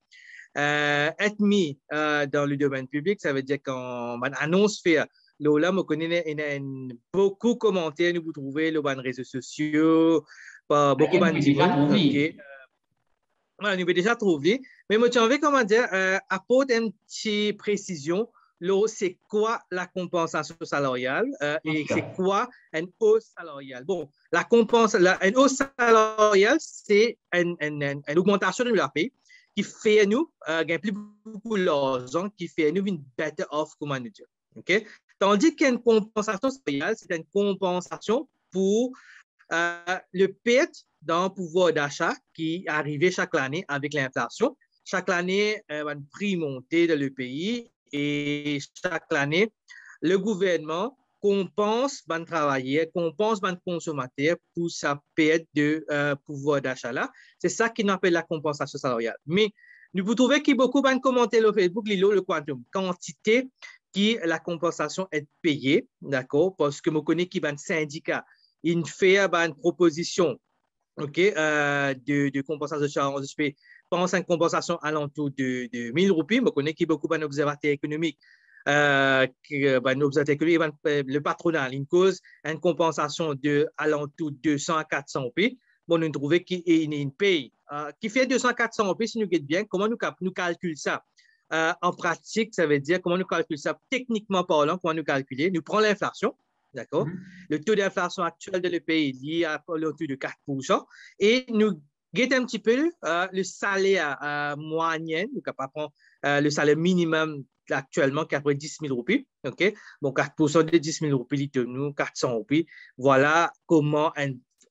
uh, est mis uh, dans le domaine public, ça veut dire qu'on annonce fait, là, je connais il y a beaucoup de commentaires, nous vous trouvez sur les réseaux sociaux, pas beaucoup de gens. Okay. Voilà, nous avons déjà trouvé, mais moi, j'ai envie comment dire, uh, apporter une petite précision. Là, c'est quoi la compensation salariale euh, et c'est quoi une hausse salariale? Bon, la compensation, la, une hausse salariale, c'est une, une, une, une augmentation de la paie qui fait nous euh, gagner plus beaucoup d'argent, qui fait nous une better off, comment nous dire. Okay? Tandis qu'une compensation salariale, c'est une compensation pour euh, le perte dans le pouvoir d'achat qui est arrivé chaque année avec l'inflation. Chaque année, euh, un prix monté dans le pays. Et chaque année, le gouvernement compense les travailleurs, compense les consommateurs pour sa perte de euh, pouvoir d'achat là. C'est ça qu'on appelle la compensation salariale. Mais nous pouvons trouver qu'il y a beaucoup de commentaires sur Facebook, le quantum, quantité qui la compensation est payée, d'accord, parce que je connais qu'il y a un syndicat, il fait une proposition okay, euh, de, de compensation de paie. Pense à une compensation alentour de, de mille roupies. Je connais qu'il y a beaucoup d'observateurs économiques. Euh, ben, économiques le patronat, il cause une compensation de alentour de deux cents à quatre cents roupies. Bon, nous trouvons qu'il y a une paye euh, qui fait deux cents à quatre cents roupies si nous guettons bien. Comment nous, nous calculons ça? Euh, en pratique, ça veut dire comment nous calculons ça techniquement parlant, comment nous calculer. Nous prenons l'inflation. D'accord? Mm-hmm. Le taux d'inflation actuel de le pays est lié à l'autour de quatre pour cent et nous guettons un petit peu euh, le salaire euh, moyen, nous capable prendre euh, le salaire minimum actuellement qui est après dix mille roupies. OK? Bon, quatre pour cent de dix mille roupies, nous quatre cents roupies. Voilà comment, un...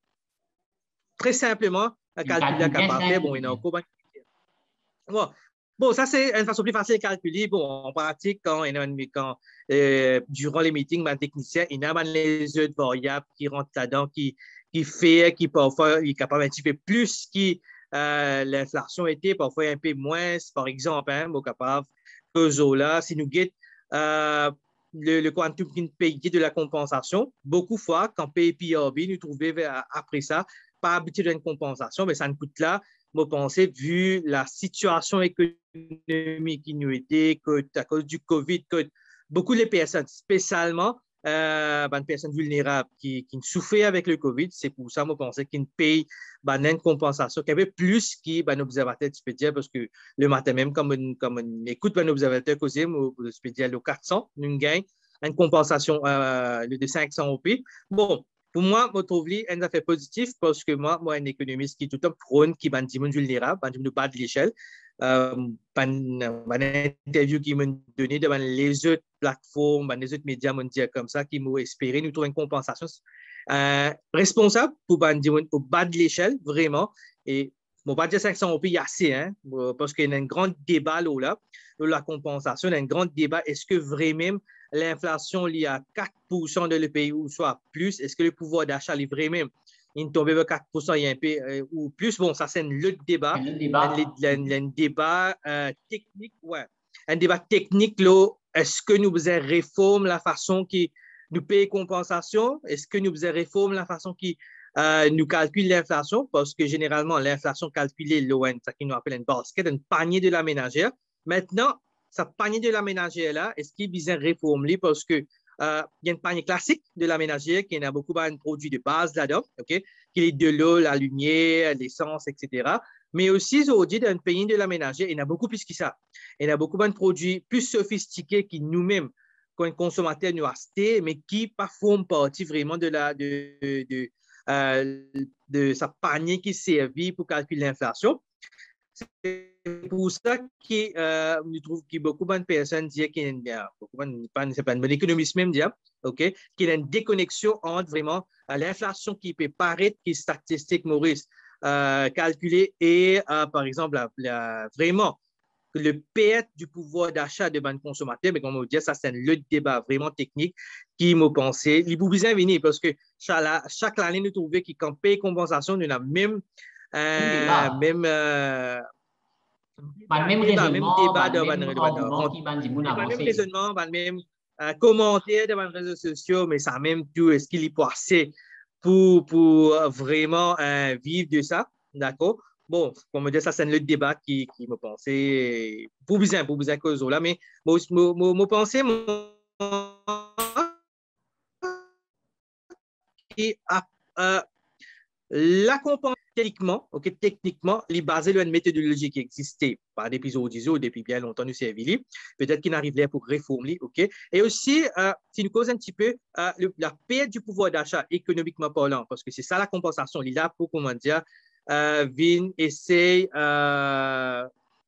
très simplement, calculer capable faire. Bon, il y a encore bon. Bon, ça, c'est une façon plus facile de calculer. Bon, en pratique, quand, quand euh, durant les meetings, ma technicien, il y a les autres variables qui rentrent là-dedans, qui, qui fait, qui parfois, il est capable un petit peu plus que euh, l'inflation était, parfois un peu moins. Par exemple, hein, bon, capable, que là, si nous guettons euh, le, le quantum qui paye de la compensation, beaucoup de fois, quand P P R B, nous trouvons après ça, pas habitué d'une compensation, mais ça nous coûte là. Je pense, vu la situation économique qui nous était, que à cause du COVID, que beaucoup de personnes, spécialement euh, ben, personnes vulnérables qui, qui souffraient avec le COVID, c'est pour ça que je pensais qu'ils payent ben, une compensation qui avait plus que ben, observateur, tu peux dire, parce que le matin même, comme on, comme on écoute ben, observateur causé, je peux dire, le quatre cents, nous gagnons une compensation euh, de cinq cents roupies. Bon, pour moi, je trouve un effet positif parce que moi, moi, un économiste qui est tout le temps prône, qui est un monde vulnérable, un monde bas de l'échelle. Euh, une interview qui m'a donné devant les autres plateformes, les autres médias m'ont dit comme ça, qui m'ont espéré nous trouver une compensation euh, responsable pour un monde au bas de l'échelle, vraiment. Et je ne vais pas dire cinq cents roupies assez, hein, parce qu'il y a un grand débat là, là, la compensation, il y a un grand débat. Est-ce que vraiment l'inflation liée à quatre pour cent de le pays ou soit plus, est-ce que le pouvoir d'achat est vraiment il tombe à quatre pour cent un peu, euh, ou plus? Bon, ça c'est un autre débat. Un débat, un, un, un débat euh, technique, ouais. Un débat technique, là, est-ce que nous faisons réforme la façon qui nous paye compensation? Est-ce que nous faisons réforme la façon qui euh, nous calcule l'inflation? Parce que généralement, l'inflation calculée, là, ça qui nous appelle un basket, un panier de la ménagère. Maintenant, ce panier de la ménagère là, est-ce qu'il est bien réformé? Parce que euh, il y a un panier classique de la ménagère qui a beaucoup de produits de base là-dedans, ok, qui est de l'eau, la lumière, l'essence, et cetera. Mais aussi, aujourd'hui, dans un panier de la ménagère, il y a beaucoup plus que ça. Il y a beaucoup de produits plus sophistiqués qui nous-mêmes, quand un consommateur nous acheté, mais qui ne font pas partie vraiment de la de, de, euh, de sa panier qui est servi pour calculer l'inflation. C'est pour ça que euh, nous trouvons que beaucoup de personnes disent qu'il y a une, beaucoup de, pas, c'est pas une bonne économiste même dire, ok, qu'il y a une déconnexion entre vraiment euh, l'inflation qui peut paraître qui est statistique, Maurice, euh, calculée et euh, par exemple la, la, vraiment le perte du pouvoir d'achat de ban consommateurs, mais comme on dit, ça c'est le débat vraiment technique qui m'a pensé, il faut bien venir parce que chaque, chaque année nous trouvons qu'on paye compensation, nous avons même Même euh, débat. même euh, Ban même débat, même raisonnement, débat ban de même argument ban qui ban di moun même avancé. raisonnement, même euh, commentaire de ban réseaux sociaux, mais ça même tout, est-ce qu'il est passé pour, pour vraiment euh, vivre de ça, d'accord? Bon, comme me dit, ça c'est le débat qui, qui me pensait, pour besoin, pour besoin cause là, mais moi, moi, pensais, qui a euh, la compensation techniquement, ok, techniquement, les basé sur une méthodologie qui existait par l'épisode d'I S O depuis bien longtemps, nous servi, peut-être qu'il n'arriverait pour réformer, ok. Et aussi, euh, si nous cause un petit peu euh, le, la perte du pouvoir d'achat économiquement parlant, parce que c'est ça la compensation, il est là pour, comment dire, euh, vin essaye, euh,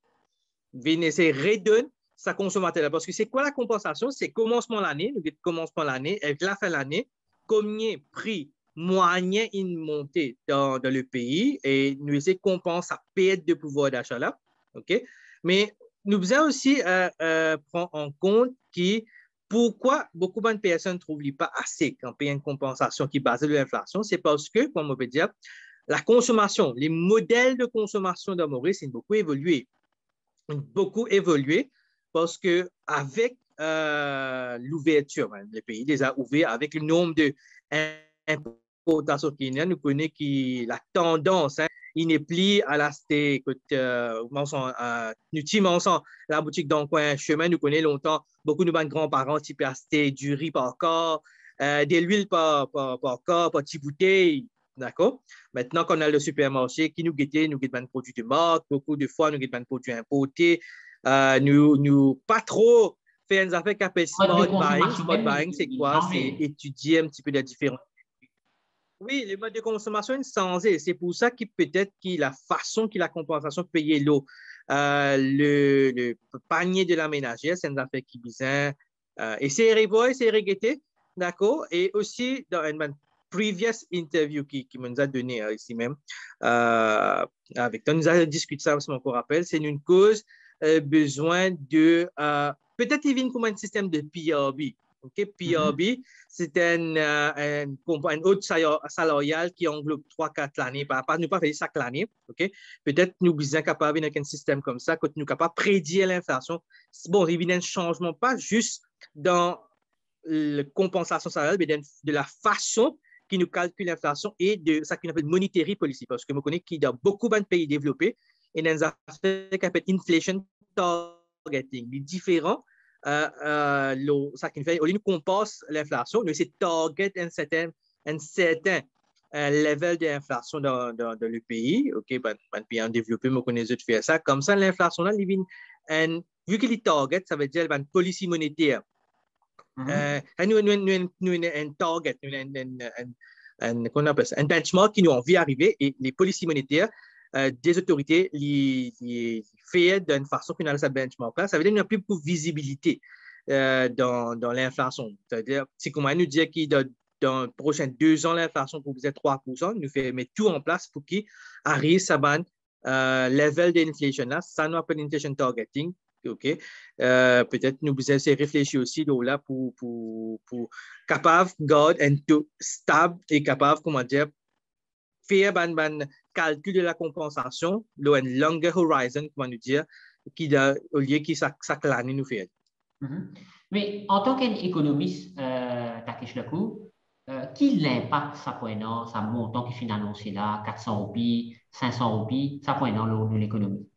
vin essaye redonne sa consommateur, parce que c'est quoi la compensation? C'est commencement l'année, nous commencement l'année, avec la fin de l'année, combien prix moyen une montée dans, dans le pays et nous essayons de compenser sa perte de pouvoir d'achat là. OK? Mais nous devons aussi euh, euh, prendre en compte que pourquoi beaucoup de personnes ne trouvent pas assez quand payer une compensation qui est basée sur l'inflation, c'est parce que, comme on peut dire, la consommation, les modèles de consommation de Maurice ont beaucoup évolué. Ont beaucoup évolué parce que avec euh, l'ouverture, hein, le pays les a ouverts avec le nombre de importations qu'il y a, nous connaissons que la tendance, hein, il n'est plus à la cité, euh, nous timons la boutique dans le coin chemin, nous connaissons longtemps, beaucoup de nos grands-parents qui acheter du riz par corps, euh, de l'huile par, par, par corps, par petites bouteilles. D'accord? Maintenant qu'on a le supermarché qui nous guette, nous guette des produits de marque, beaucoup de fois nous guette des produits importés, euh, nous, nous pas trop faire une affaire qui s'appelle smart buying. Smart buying, c'est quoi? C'est étudier un petit peu la différence. Oui, les modes de consommation sont changés. C'est pour ça que peut-être que la façon que la compensation paye l'eau, euh, le, le panier de la ménagère, c'est une affaire qui bizarre. Euh, et c'est revoir, c'est regretter, d'accord? Et aussi, dans une previous interview qui, qui nous a donné euh, ici même, euh, avec toi, nous avons discuté ça, si on rappelle, c'est une cause euh, besoin de, euh, peut-être qu'il vient comme un système de P R B. Okay? P R B, mm-hmm. C'est un, euh, un, un haute salarial qui englobe trois quatre l'année, pas, pas, nous pas faire chaque année. Okay? Peut-être nous sommes capables avec un système comme ça, que nous sommes capables de prédire l'inflation. Bon, il y a un changement, pas juste dans la compensation salariale, mais de la façon qui nous calcule l'inflation et de ça qu'on appelle monetary policy, parce que je connais qu'il y a beaucoup de pays développés et dans un aspect qui s'appelle inflation targeting. Il est différent. Euh, euh, le, ça qui fait, au lieu de compenser l'inflation, nous essayons de target un certain, un certain un level d'inflation dans, dans, dans le pays. OK, ben, ben pays en développé, je connais de faire ça. Comme ça, l'inflation, là, il un, vu qu'il est target, ça veut dire une policy monétaire. Mm-hmm. euh, nous, nous, nous, nous, nous, un target, nous, un, un, un, un, qu'on appelle ça, un benchmark qui nous envie d'arriver et les policies monétaires euh, des autorités les, les fait d'une façon qu'on a ce benchmark-là. Ça veut dire qu'il n'y a plus beaucoup de visibilité euh, dans, dans l'inflation. C'est-à-dire, c'est comme nous dire que dans, dans les prochains deux ans, l'inflation pour vous être trois pour cent, nous fait mettre tout en place pour qu'il arrive à ban euh, level d'inflation-là. Ça nous appelle inflation targeting. OK. Euh, peut-être nous devons essayer de réfléchir aussi là pour, pour, pour capable de garder stable et capable, comment dire, faire un ban, ban calcul de la compensation, là, un longer horizon, comment nous dire, qui au lieu qui ça l'année nous fait. Mm-hmm. Mais en tant qu'économiste, euh, Takesh Lekou, euh, qui l'impact ça peut être ça montant qui finit annoncé là, quatre cents roupies, cinq cents roupies, ça peut être de l'économie?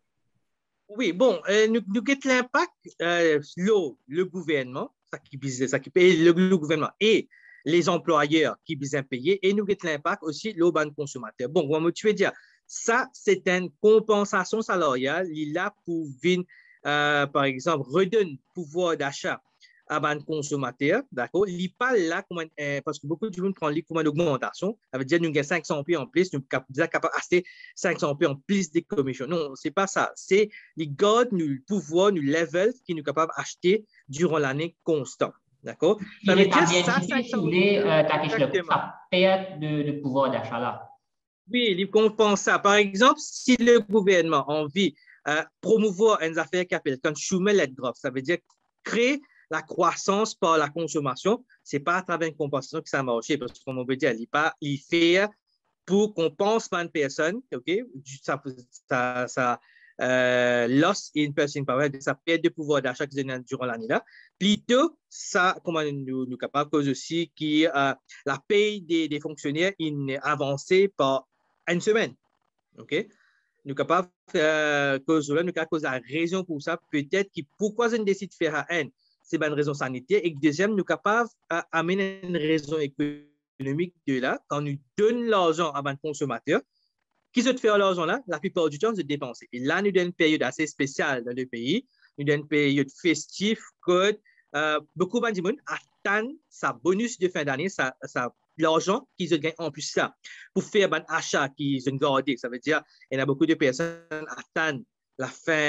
Oui, bon, euh, nous, nous avons l'impact, euh, le, le gouvernement, ça qui, ça qui paye le, le gouvernement et les employeurs qui besoin payer, et nous avons l'impact aussi le ban consommateur. Bon, comme tu veux dire, ça, c'est une compensation salariale, il est là pour venir, euh, par exemple, redonner pouvoir d'achat à un consommateur, d'accord? Il n'est pas là comme, euh, parce que beaucoup de gens prennent comme une augmentation. Ça veut dire que nous avons cinq cents p en plus, nous sommes capables d'acheter cinq cents p en plus de commissions. Non, ce n'est pas ça. C'est les gardes, nous, le pouvoir, nous, le level qui nous sommes capables d'acheter durant l'année constant. D'accord? Ça veut dire ça, si vous voulez, ta question, ça perd de, de pouvoir d'achat là. Oui, il compense ça. Par exemple, si le gouvernement a envie de euh, promouvoir une affaire qui s'appelle consumer-led growth, ça veut dire créer la croissance par la consommation, ce n'est pas à travers une compensation que ça marche, parce qu'on veut dire, il pas, il fait pour qu'on pense pas une personne, ok, ça, ça, ça euh, loss in purchasing power, ça perd de pouvoir d'achat qui se donne durant l'année là. Plutôt, ça, comment nous, nous capables cause aussi qui euh, la paye des, des fonctionnaires est avancée par une semaine, ok. Nous capables euh, cause là, nous capables cause la raison pour ça, peut-être qui pourquoi on décide de faire à N, c'est une raison sanitaire, et deuxième, nous sommes capables d'amener une raison économique de là, quand nous donnons l'argent à un consommateur, qui se fait l'argent là, la plupart du temps, c'est dépenser. Et là, nous donnons une période assez spéciale dans le pays, nous donnons une période festive, que euh, beaucoup de gens attendent sa bonus de fin d'année, sa, sa, l'argent qu'ils gagnent en plus ça, pour faire un achat qu'ils ont gardé. Ça veut dire, il y a beaucoup de personnes qui attendent la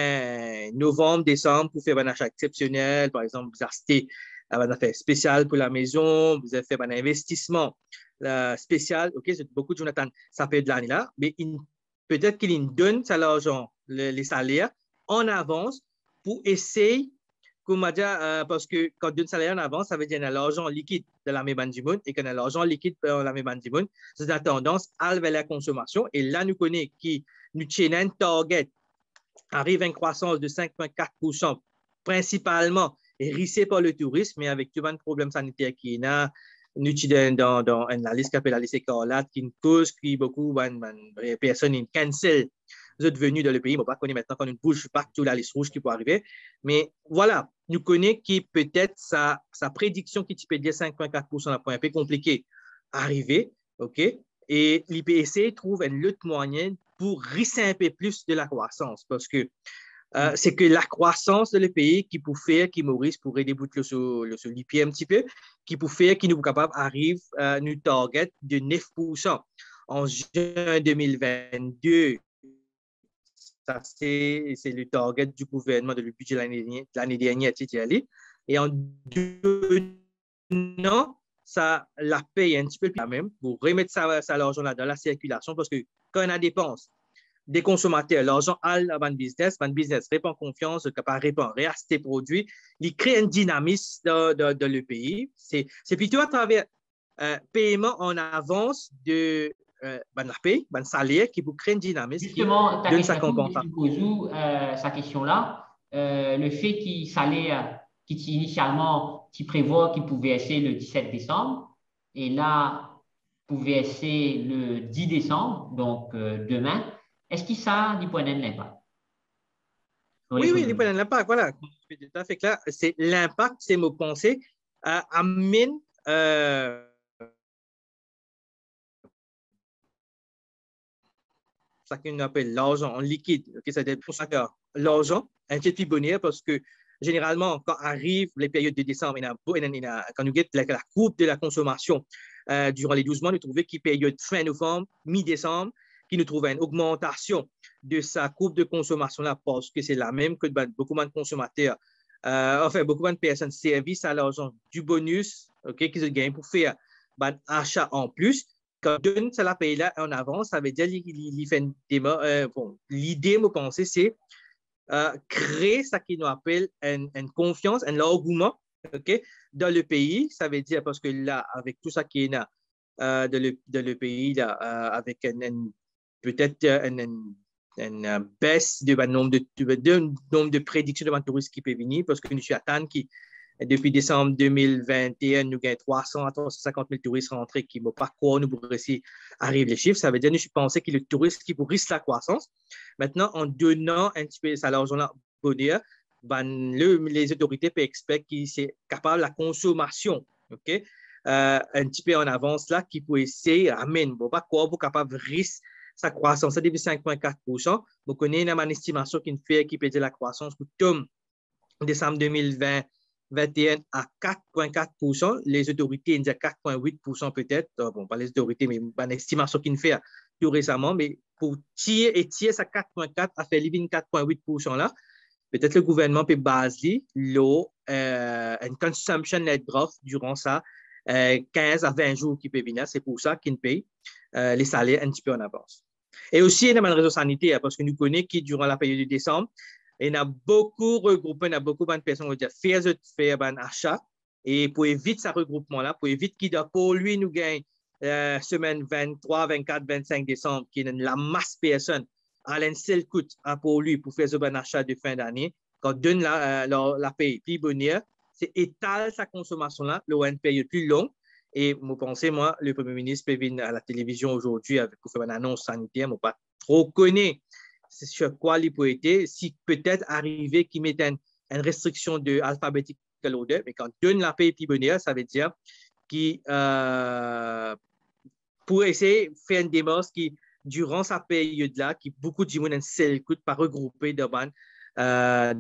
fin novembre, décembre pour faire un achat exceptionnel. Par exemple, vous achetez un affaire spéciale pour la maison, vous avez fait un investissement euh, spécial. OK, beaucoup de gens attendent ça fait de l'année là, mais peut-être qu'ils donnent ça l'argent, le, les salaires en avance pour essayer, comme on dit, euh, parce que quand on donne salaire en avance, ça veut dire qu'il y a l'argent liquide de la méban du monde et qu'on a l'argent liquide de la méban du monde. C'est la tendance à vers la consommation. Et là, nous connaissons qui nous tient un target arrive à une croissance de cinq virgule quatre pour cent, principalement rissé par le tourisme, mais avec tout un problème sanitaire qui est là, nous sommes dans, dans la liste qui s'appelle la liste écarlate, qui nous cause que beaucoup de personnes ont cancel les venus dans le pays. On ne va pas connaître maintenant quand une bouge pas toute la liste rouge qui peut arriver. Mais voilà, nous connaissons qui peut-être sa, sa prédiction qui peut dire cinq virgule quatre pour cent un peu compliqué arriver, OK? Et l'I P C trouve une lutte moyenne pour risser un peu plus de la croissance parce que euh, c'est que la croissance de le pays qui peut faire, qui Maurice pourrait débouter sur l'I P un petit peu, qui peut faire, qui nous est capable arrive à euh, nous target de neuf pour cent. En juin deux mille vingt-deux, ça c'est le target du gouvernement de le budget de l'année dernière, dernière, et en deux ans, ça la paye un petit peu plus même pour remettre ça, ça l'argent là dans la circulation parce que quand on a dépense des consommateurs, l'argent à la business, le business répond confiance, capable répond, réacheter produits, il crée un dynamisme dans, dans, dans le pays. C'est plutôt à travers euh, paiement en avance de euh, ben, la paye, ben, salaire qui vous crée un dynamisme. Justement, qui donne sa compensation. Euh, sa question-là, euh, le fait qu'il salaire qui initialement qui prévoit qu'il pouvait verser le dix-sept décembre et là pouvait verser le dix décembre, donc euh, demain. Est-ce que ça a point l'impact? Oui, oui, il point l'impact, voilà. Tout à fait clair. C'est l'impact, c'est mon pensée, euh, amène euh, ça qu'on appelle l'argent en liquide, okay, ça pour ça l'argent un petit peu bonheur parce que généralement, quand arrivent les périodes de décembre, il y a, il y a, quand nous guettons la, la courbe de la consommation euh, durant les douze mois, nous trouvons qu'il y a une période fin novembre, mi-décembre, qui nous trouve une augmentation de sa courbe de consommation là parce que c'est la même que ben, beaucoup de consommateurs, euh, enfin, beaucoup de personnes servent à l'argent du bonus okay, qu'ils gagnent pour faire ben, achat en plus. Quand on donne ça la paye là en avance, ça veut dire qu'il fait une démarche. Euh, bon, l'idée, moi, penser, c'est euh, créer ce qu'on appelle une, une confiance, un argument okay, dans le pays. Ça veut dire parce que là, avec tout ça qui est là, euh, dans, le, dans le pays, là, euh, avec un, un, peut-être une, une, une baisse du nombre de, de, de, nombre de prédictions de touristes qui peuvent venir, parce que nous sommes à Tannes qui, depuis décembre deux mille vingt et un, nous avons trois cents à trois cent cinquante mille touristes rentrés qui ne vont pas croire nous pour réussir à arriver les chiffres. Ça veut dire que nous pensons que le touriste qui risque la croissance. Maintenant, en donnant un petit peu ça l'argent là, bonheur, ben, le, les autorités peuvent expecter qu'ils sont capables de la consommation. Okay? Euh, un petit peu en avance là, qui peut essayer, amène, bon, pas quoi, pour capable de risquer sa croissance. Ça depuis cinq virgule quatre pour cent. Vous connaissez une estimation qui fait qui peut dire la croissance pour Tom décembre deux mille vingt. vingt et un à quatre virgule quatre pour cent. Les autorités disent quatre virgule huit pour cent peut-être. Bon, pas les autorités, mais une estimation qu'ils fait tout récemment. Mais pour tirer et tirer ça quatre virgule quatre à faire living quatre virgule huit pour cent là, peut-être le gouvernement peut baser l'eau, euh, une consumption net growth durant ça, euh, quinze à vingt jours qui peut venir. C'est pour ça qu'ils payent euh, les salaires un petit peu en avance. Et aussi, il y a une raison sanitaire parce que nous connaissons que durant la période de décembre, il y a beaucoup regroupé, il y a beaucoup de personnes qui ont fait faire un achat. Et pour éviter ce regroupement-là, pour éviter qu'il pour lui, nous gagne euh, semaine vingt-trois, vingt-quatre, vingt-cinq décembre, qui est la masse de personnes à un seul coût pour lui pour faire un achat de fin d'année. Quand on donne la, la, la paye plus bonne, c'est étaler sa consommation-là, une période plus longue. Et je pense, moi, le Premier ministre peut venir à la télévision aujourd'hui pour faire une annonce sanitaire, mais pas trop connaît sur quoi il peut être. Si peut-être arriver qu'il mette une, une restriction de alphabétique de l'odeur, mais quand on donne la paix pibonnière, ça veut dire qu'il euh, pour essayer de faire une démarche qui, durant sa période-là, qui beaucoup de gens ont un seul coup pas regroupé devant euh,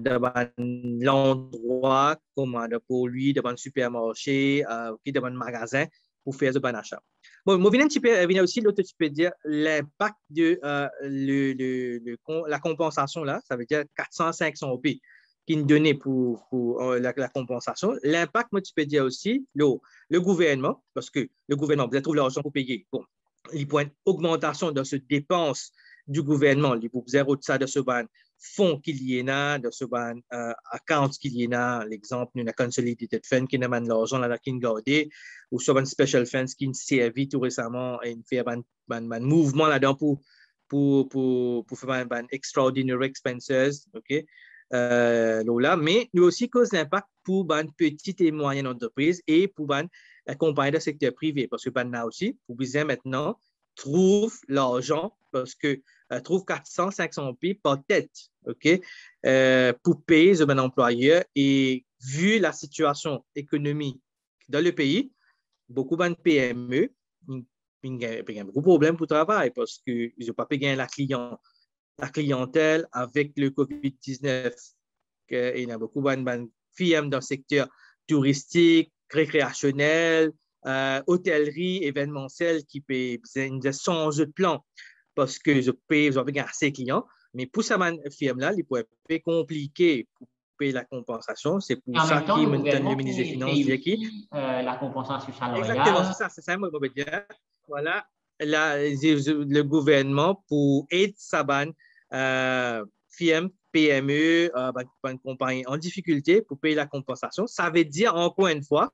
l'endroit comme pour lui, devant le supermarché, euh, devant le magasin pour faire ce bon achat. Bon, moi, je viens aussi l'autre, tu peux dire l'impact de euh, le, le, le, la compensation là, ça veut dire quatre cents à cinq cents roupies qui nous donnait pour, pour euh, la, la compensation. L'impact, moi, tu peux dire aussi le, le gouvernement, parce que le gouvernement, vous trouvé l'argent pour payer. Bon, il y a une augmentation de ce dépense du gouvernement, il faut zéro de ça de ce ban fonds qu'il y a, de ce ban euh, account qu'il y a, l'exemple d'une consolidated fund qui n'a pas l'argent là qui gardé, ou sur un special funds qui nous servi tout récemment et fait un, un, un mouvement là-dedans pour, pour, pour, pour faire un, un extraordinary expenses, ok? Euh, là, mais nous aussi cause l'impact pour les petites et moyennes entreprises et pour les compagnies de secteur privé, parce que là aussi, vous besoin maintenant trouve l'argent parce que euh, trouve quatre cents, cinq cents pi par tête, ok, euh, pour payer un employeur. Et vu la situation économique dans le pays, beaucoup de P M E ont beaucoup de problèmes pour travailler parce qu'ils n'ont pas payé la client. La clientèle avec le COVID dix-neuf. Il y a beaucoup de firmes dans le secteur touristique, récréationnel, euh, hôtellerie, événementiel qui peuvent changer de plan parce que je paye, je paye assez de clients. Mais pour ces firmes-là, il peut être compliqué pour payer la compensation. C'est pour ça qu'il me donne le ministre des Finances. Qui, euh, la compensation salariale. Exactement, c'est ça, c'est ça, moi, je veux dire. Voilà. La, le gouvernement pour aider Saban, euh, firme, P M E, euh, une compagnie en difficulté pour payer la compensation. Ça veut dire, encore une fois,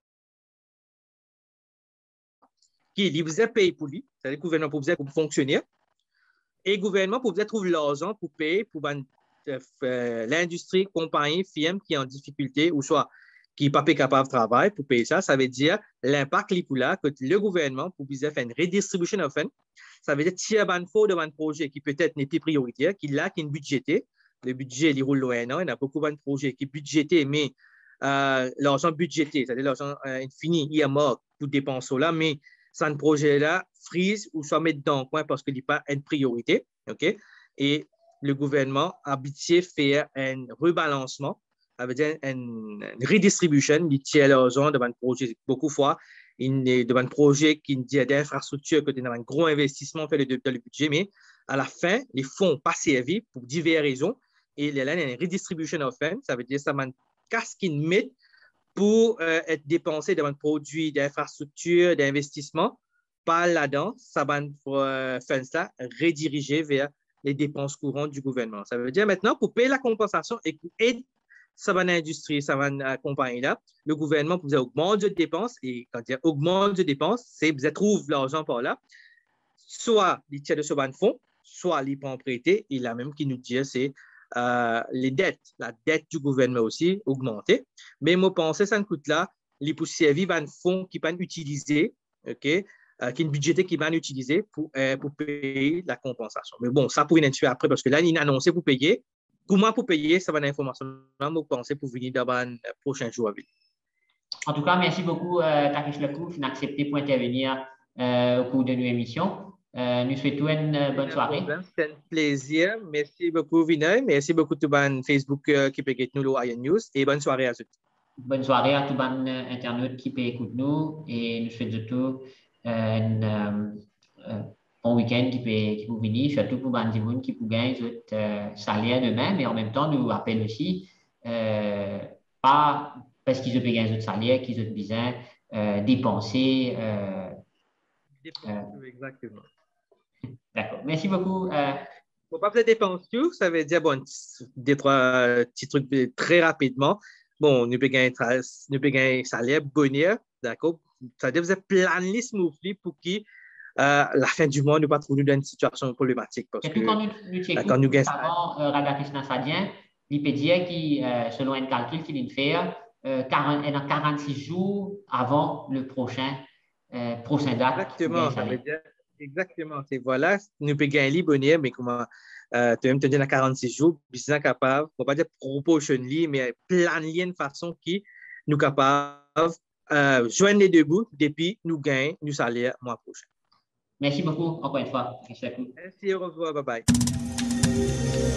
qu'il vous a payé pour lui, c'est-à-dire le gouvernement pour vous pour fonctionner, et le gouvernement pour vous trouver l'argent pour payer pour euh, l'industrie, compagnie, firme qui est en difficulté, ou soit qui n'est pas capable de travailler pour payer ça. Ça veut dire l'impact là que le gouvernement pour vous faire une redistribution of funds. Ça veut dire tirer un faux de un projet qui peut-être n'est plus prioritaire, qui là, qui est budgété. Le budget, il roule loin, non? Il y a beaucoup de projets qui sont budgétés, mais euh, l'argent budgété, c'est-à-dire l'argent euh, infini, il y a mort pour dépenser là, mais ça, un projet-là, freeze ou soit mettre dans le coin parce qu'il n'est pas une priorité. OK? Et le gouvernement a habitué faire un rebalancement, ça veut dire une, une redistribution, il tire l'argent devant un projet beaucoup de fois, devant un projet qui dit d'infrastructure, que dans un gros investissement fait dans le budget, mais à la fin, les fonds n'ont pas servi pour diverses raisons. Et là, il y a une redistribution of funds, ça veut dire que ça m'a casse qu'ils mettent pour euh, être dépensé dans un produit d'infrastructure, d'investissement. Par là-dedans, ça va euh, faire ça rediriger vers les dépenses courantes du gouvernement. Ça veut dire maintenant, pour payer la compensation et pour aider ça va l'industrie, ça va la compagnie là, le gouvernement vous augmente les dépenses et quand il augmente les dépenses, c'est vous trouve l'argent par là. Soit il tire de ce ban fonds, soit il prend prêter. Et là même qui nous dit c'est Euh, les dettes, la dette du gouvernement aussi augmentée. Mais moi, je pense que ça coûte là, les pour servir un fonds qui va utiliser, OK, euh, qui est un budget qui va utiliser pour, euh, pour payer la compensation. Mais bon, ça pour une tuer après parce que là, il a annoncé pour payer. Comment pour payer, ça va être l'information. Là, je pense pour venir dans un prochain jour. En tout cas, merci beaucoup, euh, Takesh Lecouf, d'accepter pour intervenir euh, au cours de nos émissions. Euh, nous souhaitons une euh, bonne soirée. C'est un plaisir. Merci beaucoup, Vinay. Merci beaucoup tout le monde Facebook euh, qui peut nous le Iron News et bonne soirée à tous. bonne soirée à tous les internautes qui peuvent écouter nous et nous souhaitons tout un euh, euh, bon week-end qui peut, qui peut venir, surtout pour les gens qui peuvent gagner votre euh, salaire demain, mais en même temps, nous rappelons aussi, euh, pas parce qu'ils ont gagné votre salaire, qu'ils ont besoin euh, dépenser. Euh, Dépenser, exactement. D'accord. Merci beaucoup. Euh, Faut pas peut-être dépenser, ça veut dire, bon, des trois petits trucs très rapidement. Bon, nous pouvons gagner, nous pouvons gagner salaire, bonheur, d'accord? Ça veut dire, vous avez plein de listes pour qui, euh, la fin du mois, nous pas trouver dans une situation problématique. Parce surtout que, quand nous, nous euh, quand nous gagnons avant euh, Radhakrishna Sadien, il peut dire qui, euh, selon un calcul qu'il vient de faire, euh, quarante-six jours avant le prochain, euh, prochain date. Exactement, ça veut dire, exactement. C'est voilà, nous pouvons gagner bonheur, mais comment, euh, tu vas me tenir à quarante-six jours, puis c'est capable, on va pas dire proportionnellement, mais plein de liens de façon qui nous capables euh, joindre les deux bouts, depuis nous gagnons, nous salaire le mois prochain. Merci beaucoup, encore une fois. Merci, au revoir, bye bye.